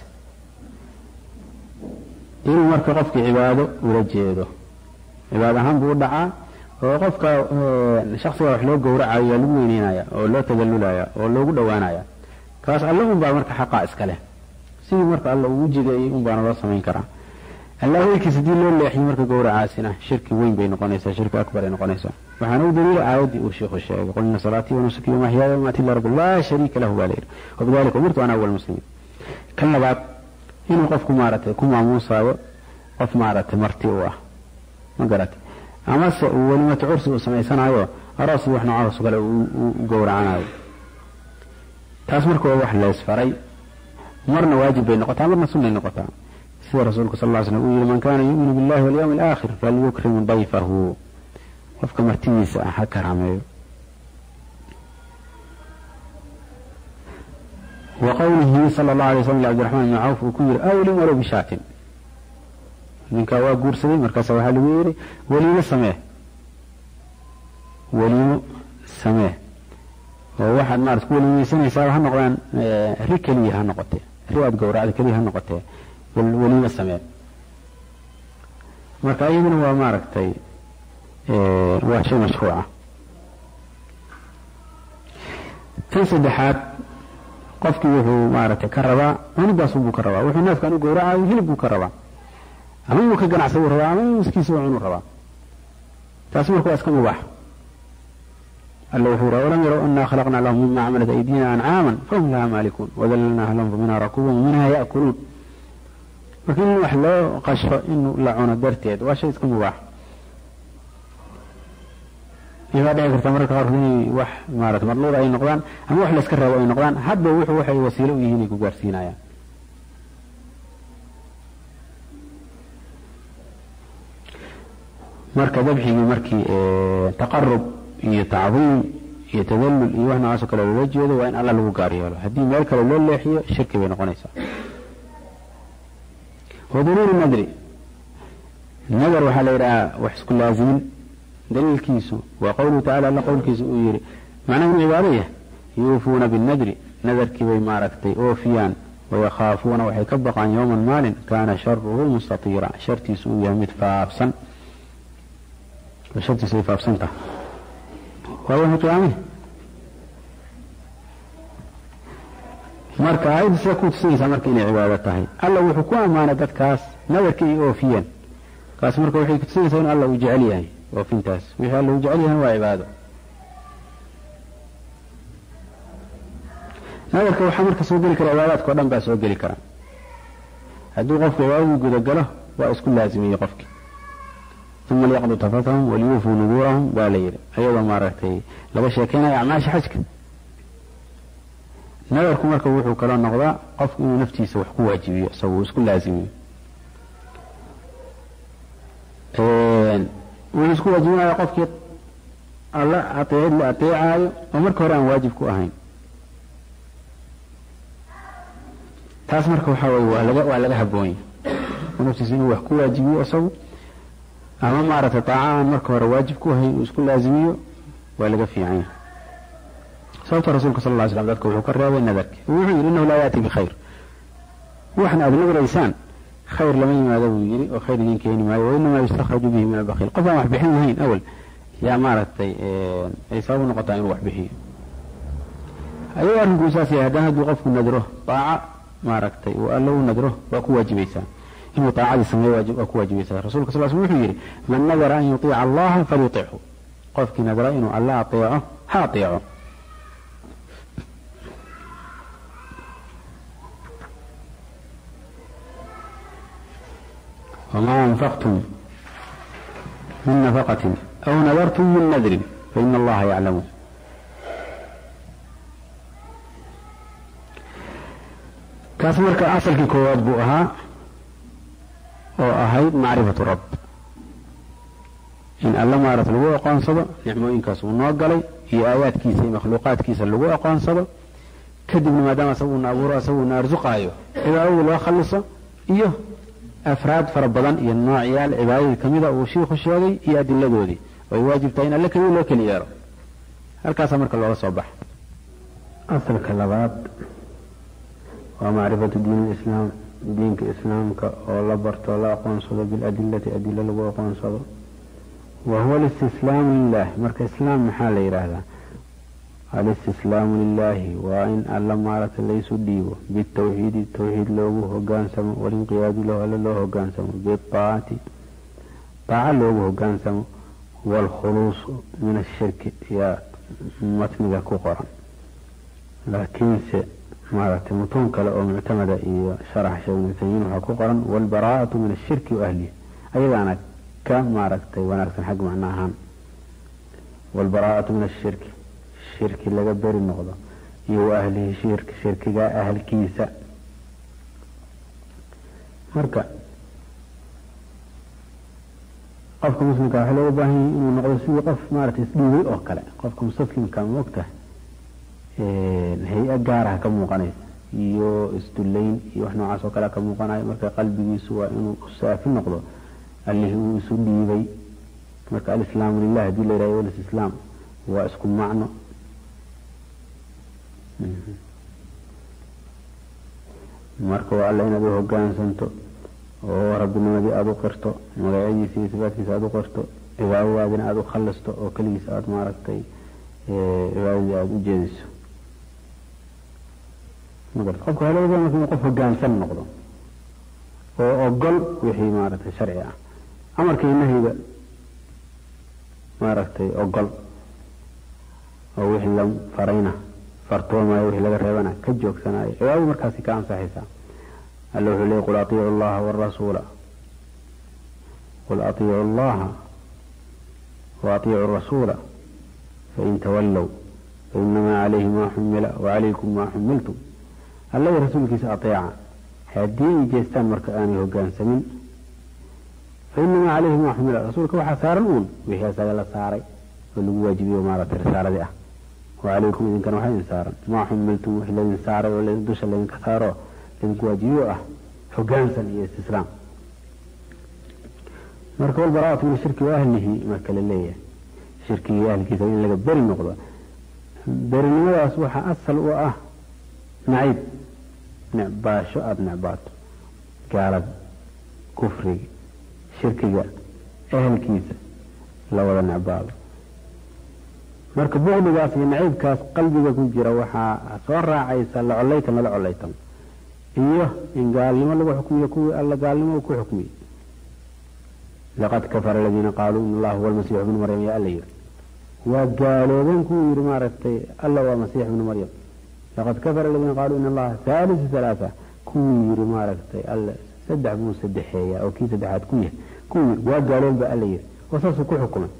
inuu marka qofkii cibaado ula jeedo cibaado ahaan buu u dhacaa oo qofka shaksiga wax loo gowracayo yaa lagu weyneynaya oo loo tadallulaya oo loogu dhowaanaya kaas alla un baa marka xaqaa iska leh sidii marka alla ugu jideeyey un baana loo samayn karaa الله ويكي سدي لو ليحي marka gowracaasina shirki weyn bay noqonaysaa shirki akbar ay noqonaysaa waxaan u daliil aayadii uu sheekhu sheegay qulna salati wa nusuki wa mahyaaya wa mamati lillahi la sharika lahu walayr wa bidalika umirtu ana awwal muslimin kan labaad inuu qofku maaratay ku maamuusaayo qof maaratay marti u ah ma garatay ama se walimatu ursi uu sameysanayo aroos wax noocaas kale uu gowracanayo taas markuu wax la isfaray marna waajib bay noqotaa marna sunnah noqotaa sida rasuulku sallallahu alayhi wasallam uu yiri man kana yu'minu billahi wal yawmil aakhir falyukrim dayfahu qofka martidiisa ha karaameeyo wa qawlihi sallallahu alayhi wasallam Abd Rahman ibn Auf ku yiri awli wala bishaatin ninka waa guursaday markaas waxa lagu yiri waliina samee oo waxaad maarad ku waliinaysanaysaa ha noqdaan rikaliya ha noqotay riwaad gowracada kaliya ha noqotay waliina samee marka ayaduna waa maaragtay waa shay mashruuca tan saddexaad qofkii wuxuu maaragtay ka rabaa cunidaas buu ka rabaa wuxuu neefkan u gowracayo hilib buu ka rabaa ama uu ka ganacsan uu rabaa ama miskiisa uu cunu rabaa taas marka waa iska mubaax الله يقول ولم يروا أنا خلقنا لهم مما عملت أيدينا أنعاما فهم لها مالكون وذللناها لهم فمنها ركوبا ومنها يأكلون لكن وحلو قشفة إنه لعون الدرتيد وشيء يكون مباح إذا دعك تمرك عرفني وح مارة مرلوض أي نقدان هم وح لسكرها أي نقدان حبوا وحي وسيلة ويهيني كوكارسينا يعني مركة ذبحي مركي تقرب iyo tacdiim iyo tadallul iyo wax noocaas kale loo jeedo waa in alla lagu gaar yeelo haddii meel kale loo leexiyo shirki bay noqonaysaa wadulul nadri nadar waxaa la yidhahaa wax isku laazimin daliilkiisu waa qowluhu tacaala alla qowlkiisa uu yidhi macnaha inu cibaado yahay yuufuuna binnadri nadarkii bay maaragtay oofiyaan wayakhaafuuna waxay ka baqaan yowman maalin kaana sharuhu mustatiira shartiisu uu yahay mid faafsan shartiisu ay faafsan tahay وهو قيامه marka ay sida ku tusaysaa marka inay cibaado tahay alla wuxuu ku amaana dadkaas nadarkii oofiyeen kaas marka waxay ku tusaysaa in alla uu jecel yahay oofintaas wixii alla uu jecel yahay waa cibaado nadarka waxa marka soo gali kara cibaadaadka oo dhan baa soo gali kara hadduu qofku cibaado guda galo waa isku laazimiyay qofki ثم ليقضوا تفثهم وليوفوا نذورهم بالير أيضا مارتي لو شيكينا أعماش حجك نذركم مركب وحو كلام نقضاء قف نفتي سوى حقوة واجبية سوى كل لازمية ونسكو واجبية قف الله أطيع ومركب رأى واجب كو أهين تاس مركب حاول وعلى هبوين ونفتي سوى حقوة واجبية سوى أما معرفة طاعة مركب واجب كوهي وسكون لازميه ولا في عين صوت رسولك صلى الله عليه وسلم ذاتك وحكرها وإنذاك ويقول إنه لا يأتي بخير وإحنا أبنى الإنسان خير لمن ما ذو يجري وخير من كين ما وإنما يستخرج به من البخيل قفا محبحين هين أول يا معرفة يساوي نقطة يروح به أيها النقوساسي هذا وقف ندره طاعة معركتي وقال له ندره وأكو واجب إنسان إنه طاعة السماء واجب أكو واجب إنسان رسولك صلى الله عليه وسلم من نذر أن يطيع الله فليطيعه قفك نذر إنه الله أطيعه هاطيعه وما أنفقتم من نفقة أو نذرتم من نذر فإن الله يعلمه كاسمرك أصل كواد بؤها وأهيد معرفة رب إن الله ما رت لغو أقان صدا نعمو إنكاس ونوغلي هي آيات كيسة مخلوقات كيسة لغو أقان صدا كدب ما دام سوونا أبورا سوونا أرزقا أيوه إذا أول وخلصا إيوه أفراد فربضان إيا النوع إيال عبادة كميدة وشيخ الشيخي إيا أدلة دودي ويواجب تاين لك ولك اليارو هالكاس أمرك الله صباح أصل كلابات ومعرفة دين الإسلام دينك إسلامك والله برت ولا أقنصد بالأدلة أدلة لغو أقنصد وهو الاستسلام لله مرك إسلام محال إرادة الاستسلام لله وإن ألا مارت ليس ديبه بالتوحيد التوحيد لوه هجانسم والانقياد له ألا له هجانسم بالطاعة طاعة له هجانسم والخلوص من الشرك يا متنك كقرا لكن مارت متون كلا أو معتمدة شرح شيء من سيين وحقوقا والبراءة من الشرك وأهله أيضا أنا كم مارت ونكسن حق معناها والبراءة من الشرك الشرك اللي قبر النقضة يو أهله شرك جاء أهل كيسة مركا قفكم مسلم كان حلو باهي إنه نقضة سوى قف مارت يسلوي أوكلا قفكم مسلم كان وقته هي أجارها كم مقنعي يو استلين يو إحنا عصوا كلا كم مقنعي مركا قلبي سوى إنه سافي النقضة اللي هو يسلي بي مركا الإسلام لله دي اللي رأيه الإسلام واسكن معنا marka waa alla inaad u hoggaansanto oo rabbinimadi aad u qirto magaciisa iyo sifaadkiisa aad u qirto cibaadadaadina aad u khallasto oo kaligiis aad maaragtay cibaadadii aad u jeediso magarta qofka halooda markuu qof hoggaansan noqdo oo ogol wixii maaragtay sharci ah amarkii nahyiga maaragtay ogol oo wixii la farayna فرطوما وحي لغا ريبانا كجوك سناي ايوه مركاسي كان صحيحا الله وحي لي قل اطيعوا الله والرسول قل اطيعوا الله واطيعوا الرسول فإن تولوا فإنما عليه ما حمل وعليكم ما حملتم الله رسولك سأطيعا هدين جيستان مركاني هقان سمين فإنما عليه ما حمل رسولك وحسار الأول وهي سأل ساري واللي واجبي ومارة الرسالة دي وعليكم إذن كانوا حين سارا ما حملتم وحلا إذن سارا ولا إذن دوش إذن كثارا إذن كواجيوه حقانسا إيه استسلام مركب البراءة من الشرك وأهله مركب الليل شركي أهل كيسين لك بري النقضة بري النقضة أصبح أصل وأه نعيب نعباشو أب نعبات كعرب كفري شركي أهل كيسة لا ولا نعبات marka buuqdigaas iyo naciibkaas qalbiga ku jira waxa soo raacaysa la colaytan iyo in gaalnimo lagu xukumiyo kuwii alla gaalnimo ku xukumiyay laqad kafara alladina qalu inna allaha huwa almasih ibn maryam ya alayhi wa gaaloodan ku yiri maaragtay alla waa masih ibn maryam laqad kafara alladina qalu inna allaha thalithu thalatha ku yiri maaragtay alla saddex buu saddexeeya oo kii saddexaad ku yahay ku waa gaaloon ba alayhi wasaas ku xukumay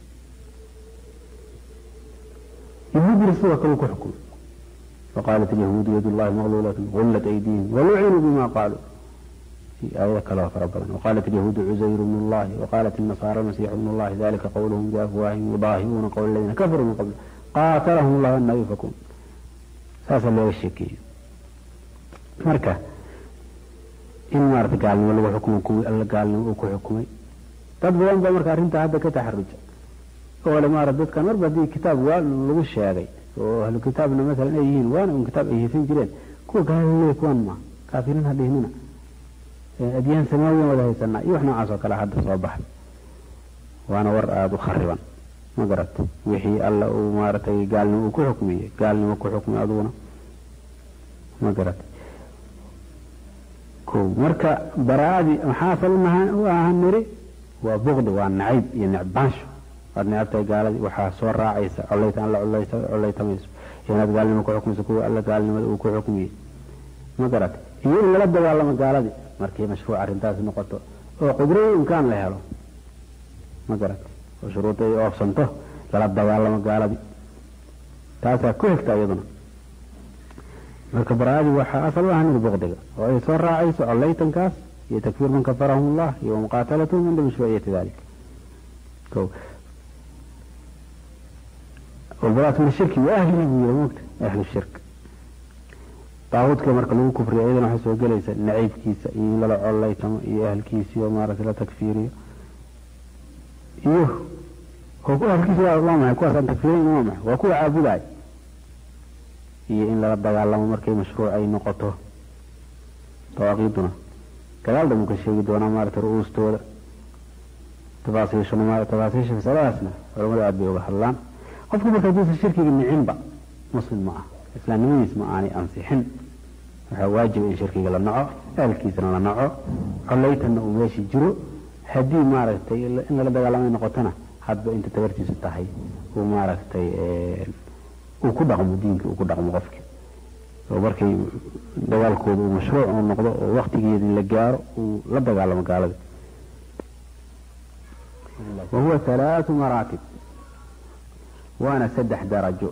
يهود رسول كانوا كحكم فقالت اليهود يد الله مغلولة غلت أيديهم ولعنوا بما قالوا في آية كلام ربنا وقالت اليهود عزير من الله وقالت النصارى المسيح من الله ذلك قولهم بأفواههم يضاهئون قول الذين كفروا من قبل قاتلهم الله أن يؤفكون ساسا لا يشكي مركة إن مارت قالوا ولا حكمكم ألا قالوا وكو حكمي تبدو بمركة أنت هذا كتحرج ولا ما ردت كان مربى دي كتاب ولو الشيء وهل كتابنا مثلا أيين وانا من كتاب أي سنجرين كل قال لي كون ما كافرين هذه هنا أديان سماوية ولا هي سنة يوحنا عصا كلا حد صباح وانا ورقة خربا ما قرأت وحي الله ومارتي قال لي وكو حكمي قال لي وكو حكمي أدونا ما قرأت كو مركا برادي محاصل وهنري وبغض والنعيب ينعبانشو أرني أبتي قال وحا صور راعيسة عليت أن لا عليت ميس يعني قال لي ما كو حكمي سكو الله قال لي ما كو حكمي ما قرأت يقول لي لبدا قال ما قال لي مركي مشروع رنتاس نقطة وقدري إن كان له ما قرأت وشروطي أوفسنته لبدا قال ما قال لي تاسع كويكتا أيضا مركب راعي وحا أصل وهن بغضي وأي صور راعيسة عليت كاس يتكفير من كفرهم الله يوم قاتلتهم من بمشروعية ذلك كو والبراءة من الشرك وأهله يموت أهل الشرك طاغوت كمرك لو كفر أيضا حسوا جليسا نعيب كيسا إن لا الله يتم أهل كيسي ومارة لا تكفيري هو أهل كيسي الله معه كواس أن تكفيري معه وكو عابداي إن لا ربك الله مركي مشروع أي نقطه طواغيتنا كذلك ممكن الشيء دونا مارة رؤوس تولا تفاصيل شنو مارة تفاصيل في سلاسنا ولما لا أدبي وبحرلان قفكم بكجوس الشركة من عنبا مسلم معه إسلام نميز معاني أنصحن واجب إن شركي قال نعو الكيسنا نعو عليت أنه ماشي جرو هدي ماركتي إن لا دغلا ما نقطنا حد أنت تغيرتي ستاحي وماركتي وكدغم دينك وكدغم قفك وبركي دغالكود ومشروع ونقضه وقتي la gaaro la dagaalamo gaalada وهو 3 مراتب وانا 3 درجات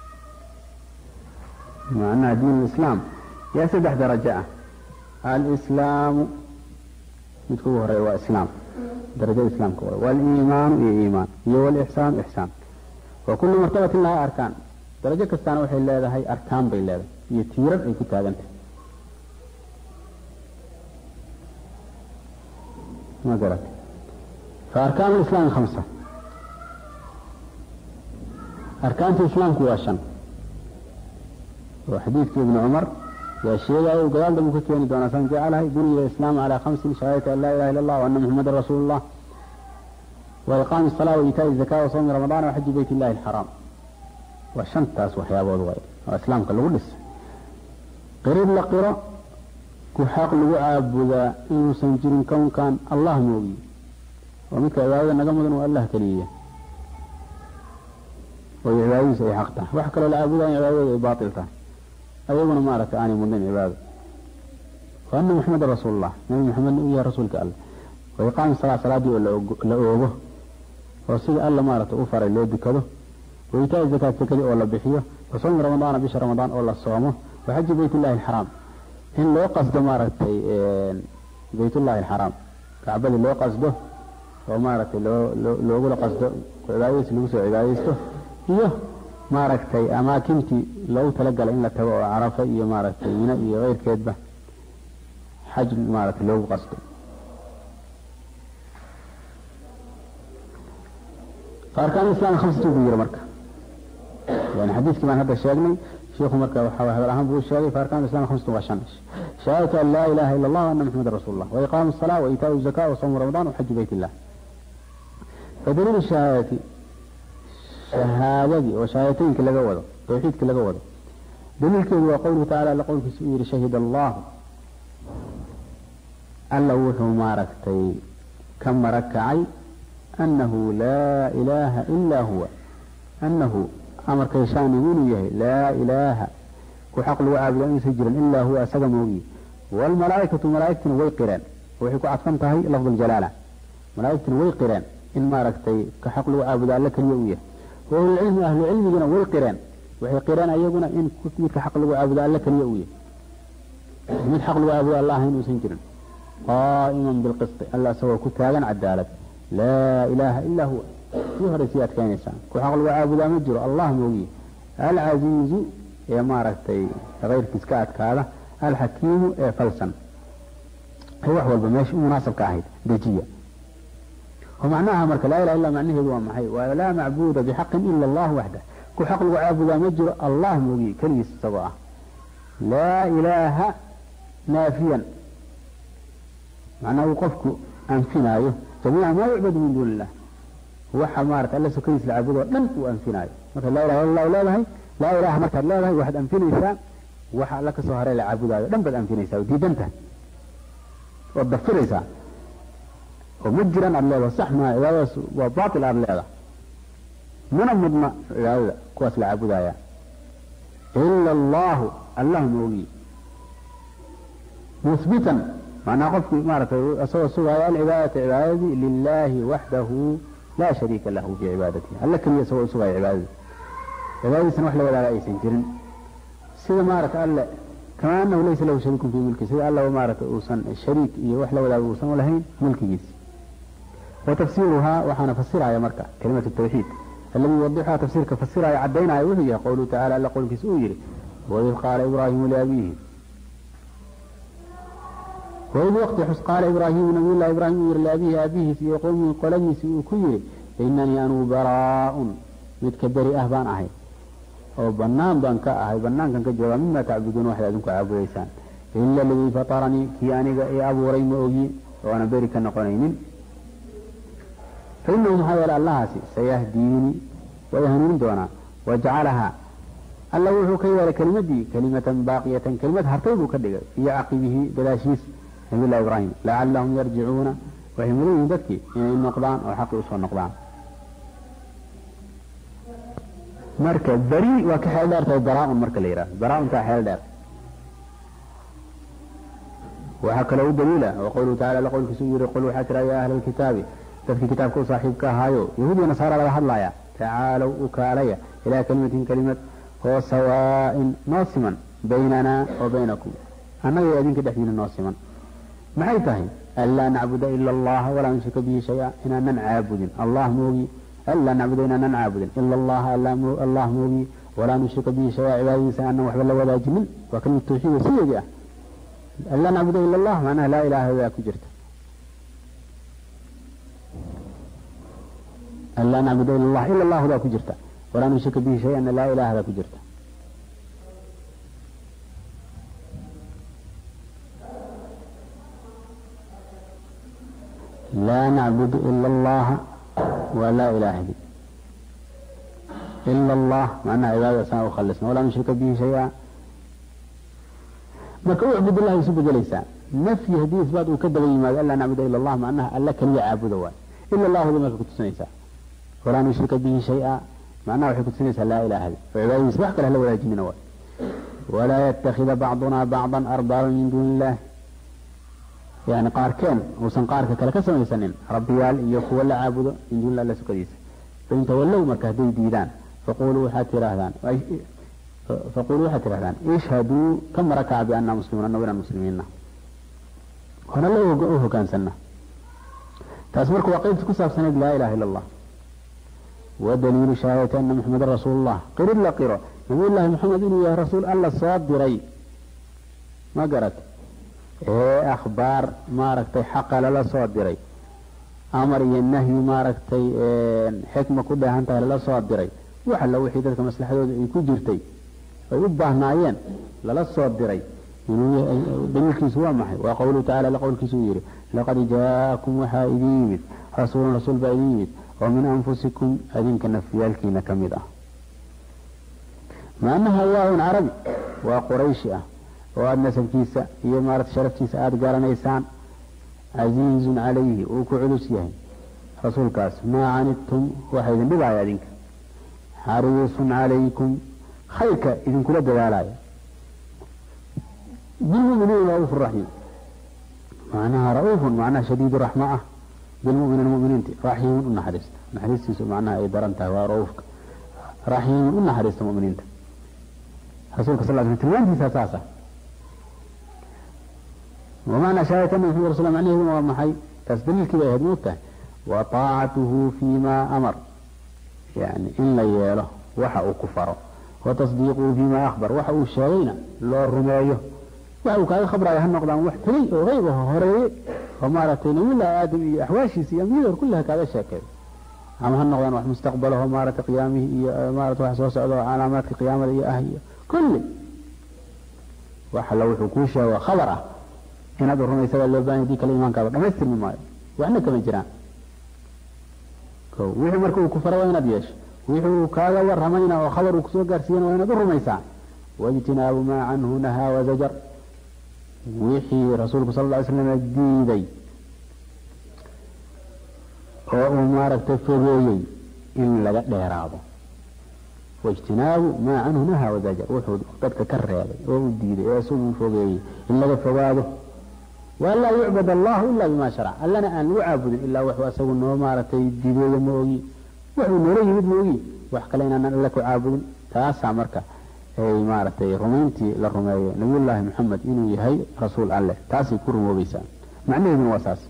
معنى دين الإسلام يا 3 درجات الإسلام متكو هو إسلام درجة الإسلام كوي والإيمان إيمان والإحسان إحسان وكل مرتبة لها أركان درجة كستان وحي الله هي أركان بالله يتيرد أي كتابا ما قرأت فأركان الإسلام 5 أركان الإسلام كواشن وحديث ابن عمر يا شيخ وقال له مكتوين دون أسان جعلها بني الإسلام على 5 شهادة أن لا إله إلا الله وأن محمد رسول الله وإقام الصلاة وإيتاء الزكاة وصوم رمضان وحج بيت الله الحرام وشنتاس وحياة والغير وإسلام كله لسه قريب لقرأ كحاق لو عابدا إنه سنجرين كون كان الله موجي ومثل عبادة نقمضا والله كليه ويعبادين سي حقته وحكى له العابدا عبادة باطلته أيضا ما رأت آني من عبادة وأن محمد رسول الله نبي محمد يا رسولك الله ويقام الصلاة صلاة دي ولا أوبه ورسول الله ما رأت أوفر اللي بكده ويتاء الزكاة كده ولا بحيه وصوم رمضان بشهر رمضان ولا صومه وحج بيت الله الحرام إن لو قصد مارتي بيت الله الحرام كعبد لو قصده ومارتي لو قول قصده عبايس لوسو عبايسته إيه مارتي أماكنتي لو تلقى لإن لتبع عرفة إيه مارتي هنا إيه غير كذبة حج مارتي لو قصده فأركان الإسلام 5 كبيرة مركة يعني حديث كمان هذا الشاغني شيخ مركة وحواه الأهم بو الشاغي فأركان الإسلام 25 شهادة أن لا إله إلا الله وأن محمد رسول الله وإقام الصلاة وإيتاء الزكاة وصوم رمضان وحج بيت الله فدليل الشهادة شهادة وشهادتين كلا جوده توحيد كلا جوده دليل كذا وقوله تعالى لقول في سؤال شهد الله ألا وحو ماركتي كم ركعي أنه لا إله إلا هو أنه أمر كيشان يقولوا لا إله كحق الوعاب لأن سجرا إلا هو أسقموي والملائكة ملائكة ويقران وحكوا عطفنتها لفظ الجلالة ملائكة ويقران إن ما ركتي كحق الوعاب لك اليوية وهو العلم أهل العلم جنا ويقران وحقران أيقنا إن كنت كحق الوعاب لك اليوية من حق الوعاب الله إنه سجرا قائما بالقسط الله سوى كتابا عدالة لا إله إلا هو يهرسيات كان إنسان كحق الوعاب لا مجر الله موي العزيز يا ماركتي غير كسكات كذا الحكيم فلسن هو حول بماشي مناسب كاهيد دجية ومعناها مرك لا إله إلا معنيه هو محي ولا معبود بحق إلا الله وحده كحق الوعاب لا مجر الله موي كليس سواء لا إله نافيا معناه وقفك أنفنايه جميع ما يعبد من دون الله هو حمارة الله سكيس العبود لن وأنفنايه مثلا لا إله إلا الله لا إله لا إله مثلا لا إله واحد أنفنيسا وحا لك سهر العبود لن بد أنفنيسا وديدنته وضفريسا ومجرا الله وصح ما إذا وباطل الله من المضمى إذا كواس العبود إلا الله الله موجي مثبتا معنى قفك إمارة أسوى السبعة العبادة عبادة لله وحده لا شريك له في عبادته هل لكن يسوى السبعة عبادة عبادة سنوح له ولا رئيس جرن سيدة مارة ألا كما أنه ليس له شريك في ملكه سيدة ألا ومارة أوسن الشريك يوح له ولا أوسن ولا هين ملك جيس وتفسيرها وحنا فسرها يا مركة كلمة التوحيد الذي يوضحها تفسير كفسرها يعدينها وهي قوله تعالى ألا قول في سؤير وإذ قال إبراهيم لأبيه وإذ وقت حس قال إبراهيم نبي الله إبراهيم لأبيه في قوم قلني سيكير إنني أنا براء متكبر أهبان أهي أو بنان بانك أهي بنان كان كجوا مما تعبدون واحد أدنك أبو ليسان إلا الذي فطرني كياني أبو ريم أوجي وأنا بارك النقنين فإنهم حيال الله سيهديني ويهنون دونا وجعلها alla wuxuu ka yeelay kelimadii kalimatan baaqiyatan kelimad hartay buu ka dhigay fii caqibihi gadaashiis nabillahi ibraahim lacallahum yarjicuuna waxay mudan dadkii inay noqdaan oo xaqi usoo noqdaan marka bari waa ka xeel dheer tahay baraaun marka la yidhahdo baraauntaa xeel dheer waxaa kaloo u daliila wa qowluhu tacala la qowlkiisu yiri qul waxaa tira yaa ahla alkitaabi dadkii kitaabka u saaxiibka ahaayo yahuud iyo nasaara laga hadlaya tacaalow u kaalaya ilaa kalimatin kelimad oo sawaa'in noo siman baynanaa wa baynakum annaga iyo idinka dhexdiina noo siman maxay tahay anlaa nacbuda ila allaha walaa nushrika bihi shaya inaanan caabudin allah moogi anlaa nacbuda inaanan caabudin ila allaha allah moogi walaa nushrika bihi shaya cibaadadiisa aanan waxba la wadaajinin waa kalimad tawxiid sideedii ah anlaa nacbuda ila allah macnaha laa ilaaha ilaa ku jirta anlaa nacbuda ila allah ila allahu daa ku jirta walaa nushrika bihi shay-an laa ilaaha daa ku jirta laa nacbudu ila allaha waa laa ilaaha bi ila allah macnaha cibaadada sana u khalisna walaa nushrika bihi shay-a marka ucbud illahi isu bedelaysaa nafyi haddii isbaat uu ka daba yimaado anlaa nacbuda ila allah macnaha alla keliya caabuda waay ila allahuda marka kutusinaysaa walaa nushrika bihi shay-a macnaha waxay kutusinaysaa laa ilaaha oo cibaadadiisa wax kale hala wadaajinina waay walaa yatakida bacdunaa bacdan arbaaban min duuni illah yani qaarkeen uusan qaarka kale ka samaysanin rabbiyaal iyo kuwa la caabudo min duuni illah alla sukadiisa fain tawallow marka hadday diidaan faquluu waxaad tidhahdaan ishhaduu ka marakaca biannaa muslimuun annagu inaan muslimiinna hona la u hogaansana taas marka waa qaybta ku saabsanayd laa ilaha illa allah ودليل شهادة أن محمد رسول الله قر إلا قرأ نبي الله محمد إنه يا رسول الله صادري ما قرأت أخبار ما ركتي حق لا صادري أمر النهي ما ركتي حكمة كلها أنت لا صادري وحل وحيدتك مصلحة يكون جرتي ويبه نايين لا صادري دليل كيسوا معي وقوله تعالى لقول كيسوير لقد جاءكم وحائدين رسول بأيدين ومن أنفسكم أذنك نفيالكين كمدة مع أنها واو عربي وقريشة وأن سبكيسة هي مارت شرفتيسة قال نيسان عزيز عليه وكعلسيه رسول كاس ما عنتم وحيدا ببعي أذنك حريص عليكم خيرك إذن كل دلالايا بالمؤمنين رؤوف الرحيم معناها رؤوف معناها شديد الرحمة بالمؤمنين المؤمنين رحيم ونحرست نحرست معناها أي درنتها ورؤوفك رحيم ونحرست المؤمنين رسولك صلى الله عليه وسلم في ساساسة ومعنى شهادة أنه في رسول الله معنيه ومحي تسدل كذا يهدموته وطاعته فيما أمر يعني إن لياله وحأ كفره وتصديقه فيما أخبر وحأ الشاغين لو الرمايه وحأ كذا خبر على هالنقضان وحتري وغيره هري ومارتين ولا آدم أحواشي سيامير كلها كذا شكل عم هالنقضان وح مستقبله مارة قيامه مارة وحسوس علامات قيامه أهي كل وحلو حكوشة وخبره هنا الرمي سوى اللباني دي كلمة كذا ما يستلم ماي وإحنا كمان جيران وحي مركو كفر وين بيش وحي كذا ورمينا وخبر وكسو قرسينا وين الرمي ساعة واجتناب ما عنه نهى وزجر وحي رسولك صلى الله عليه وسلم الديدي وأمارك تفريي إن لقى ديراضه واجتناب ما عنه نهى وزجر وحي قد كرر هذا والديدي يسوم فوقي إن لقى فواده ولا يعبد الله إلا بما شرع ألنا أن يعبد إلا وحو أسوى أنه مارتي الديدي موغي وحو نوري موغي وحكى لنا أن لك عابد تاسع مركة أي مارتي رمينتي للرمية نبي الله محمد إنه يهي رسول الله تاسي كرم وبيسان معنى من وساس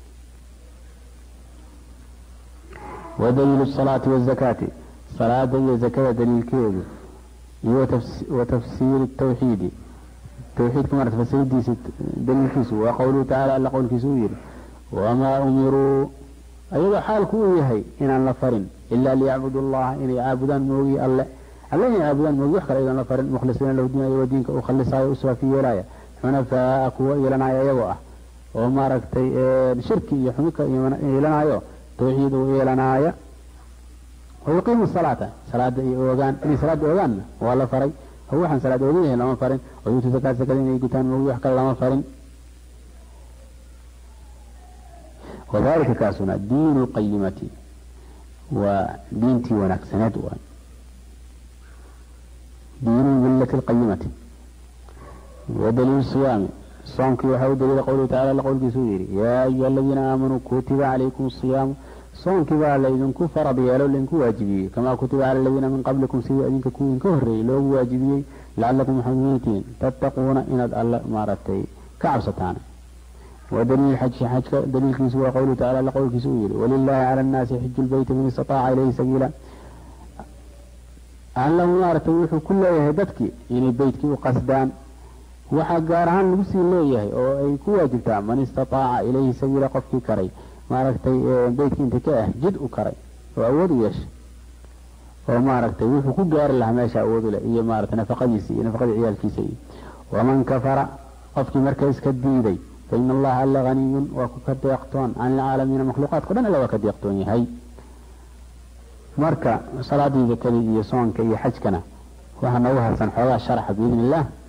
ودليل الصلاة والزكاة صلاة والزكاة دليل كيد وتفسير التوحيد توحيد كما تفسير دليل كيسو وقوله تعالى ألا قول كيسوير وما أمروا أيضا حال كويهي إن أن لفرن إلا ليعبدوا الله إن يعبدان موغي الله الذين يعبدان موغي وحكا أيضا لفرن مخلصين له الدين ودينك وخلصها أسوى في ولاية حنفاء كوى إلنا يوأه وما ركتي شركي يحمك إلنا يو توحيد إلنا ويقيم الصلاة صلاة أوغان إني صلاة أوغان ولا فري هو حن صلاة أوغان لما فرن ويوتي زكاة زكاة يقتان ويحكى لما فرن وذلك كاسنا دين القيمة ودينتي ونكسنات دين الملة القيمة ودليل الصيام صومك وحاول دليل قوله تعالى لقول كسويري يا أيها الذين آمنوا كتب عليكم الصيام صومك عليكم كفر بيالو لنكو واجبي كما كتب على الذين من قبلكم سيئا إنك كون كهري لو واجبي لعلكم حميتين تتقون إن الله مارتي كعبستان ودليل الحج حج دليل كسوى قوله تعالى لقول كسويري ولله على الناس حج البيت من استطاع إليه سبيلا الله مارتي وحو كل يهدتك إلى بيتك وقصدان وحقارهان نفسي ليه أو أي كوا جبتها من استطاع إليه سبيل قفك كري ما ركتي بيتك انت كاه جد كري وأود يش وما ركتي وحو كجار الله ما شاء أود له إيه ما ركت نفقد يسي نفقد عيال كيسي ومن كفر قفك مركز كديدي فإن الله ألا غني وقد يقطون عن العالمين مخلوقات قدنا لو قد يقطوني هاي مركا صلاة ذكري صونك أي حجكنا وهنوها سنحوها الشرح بإذن الله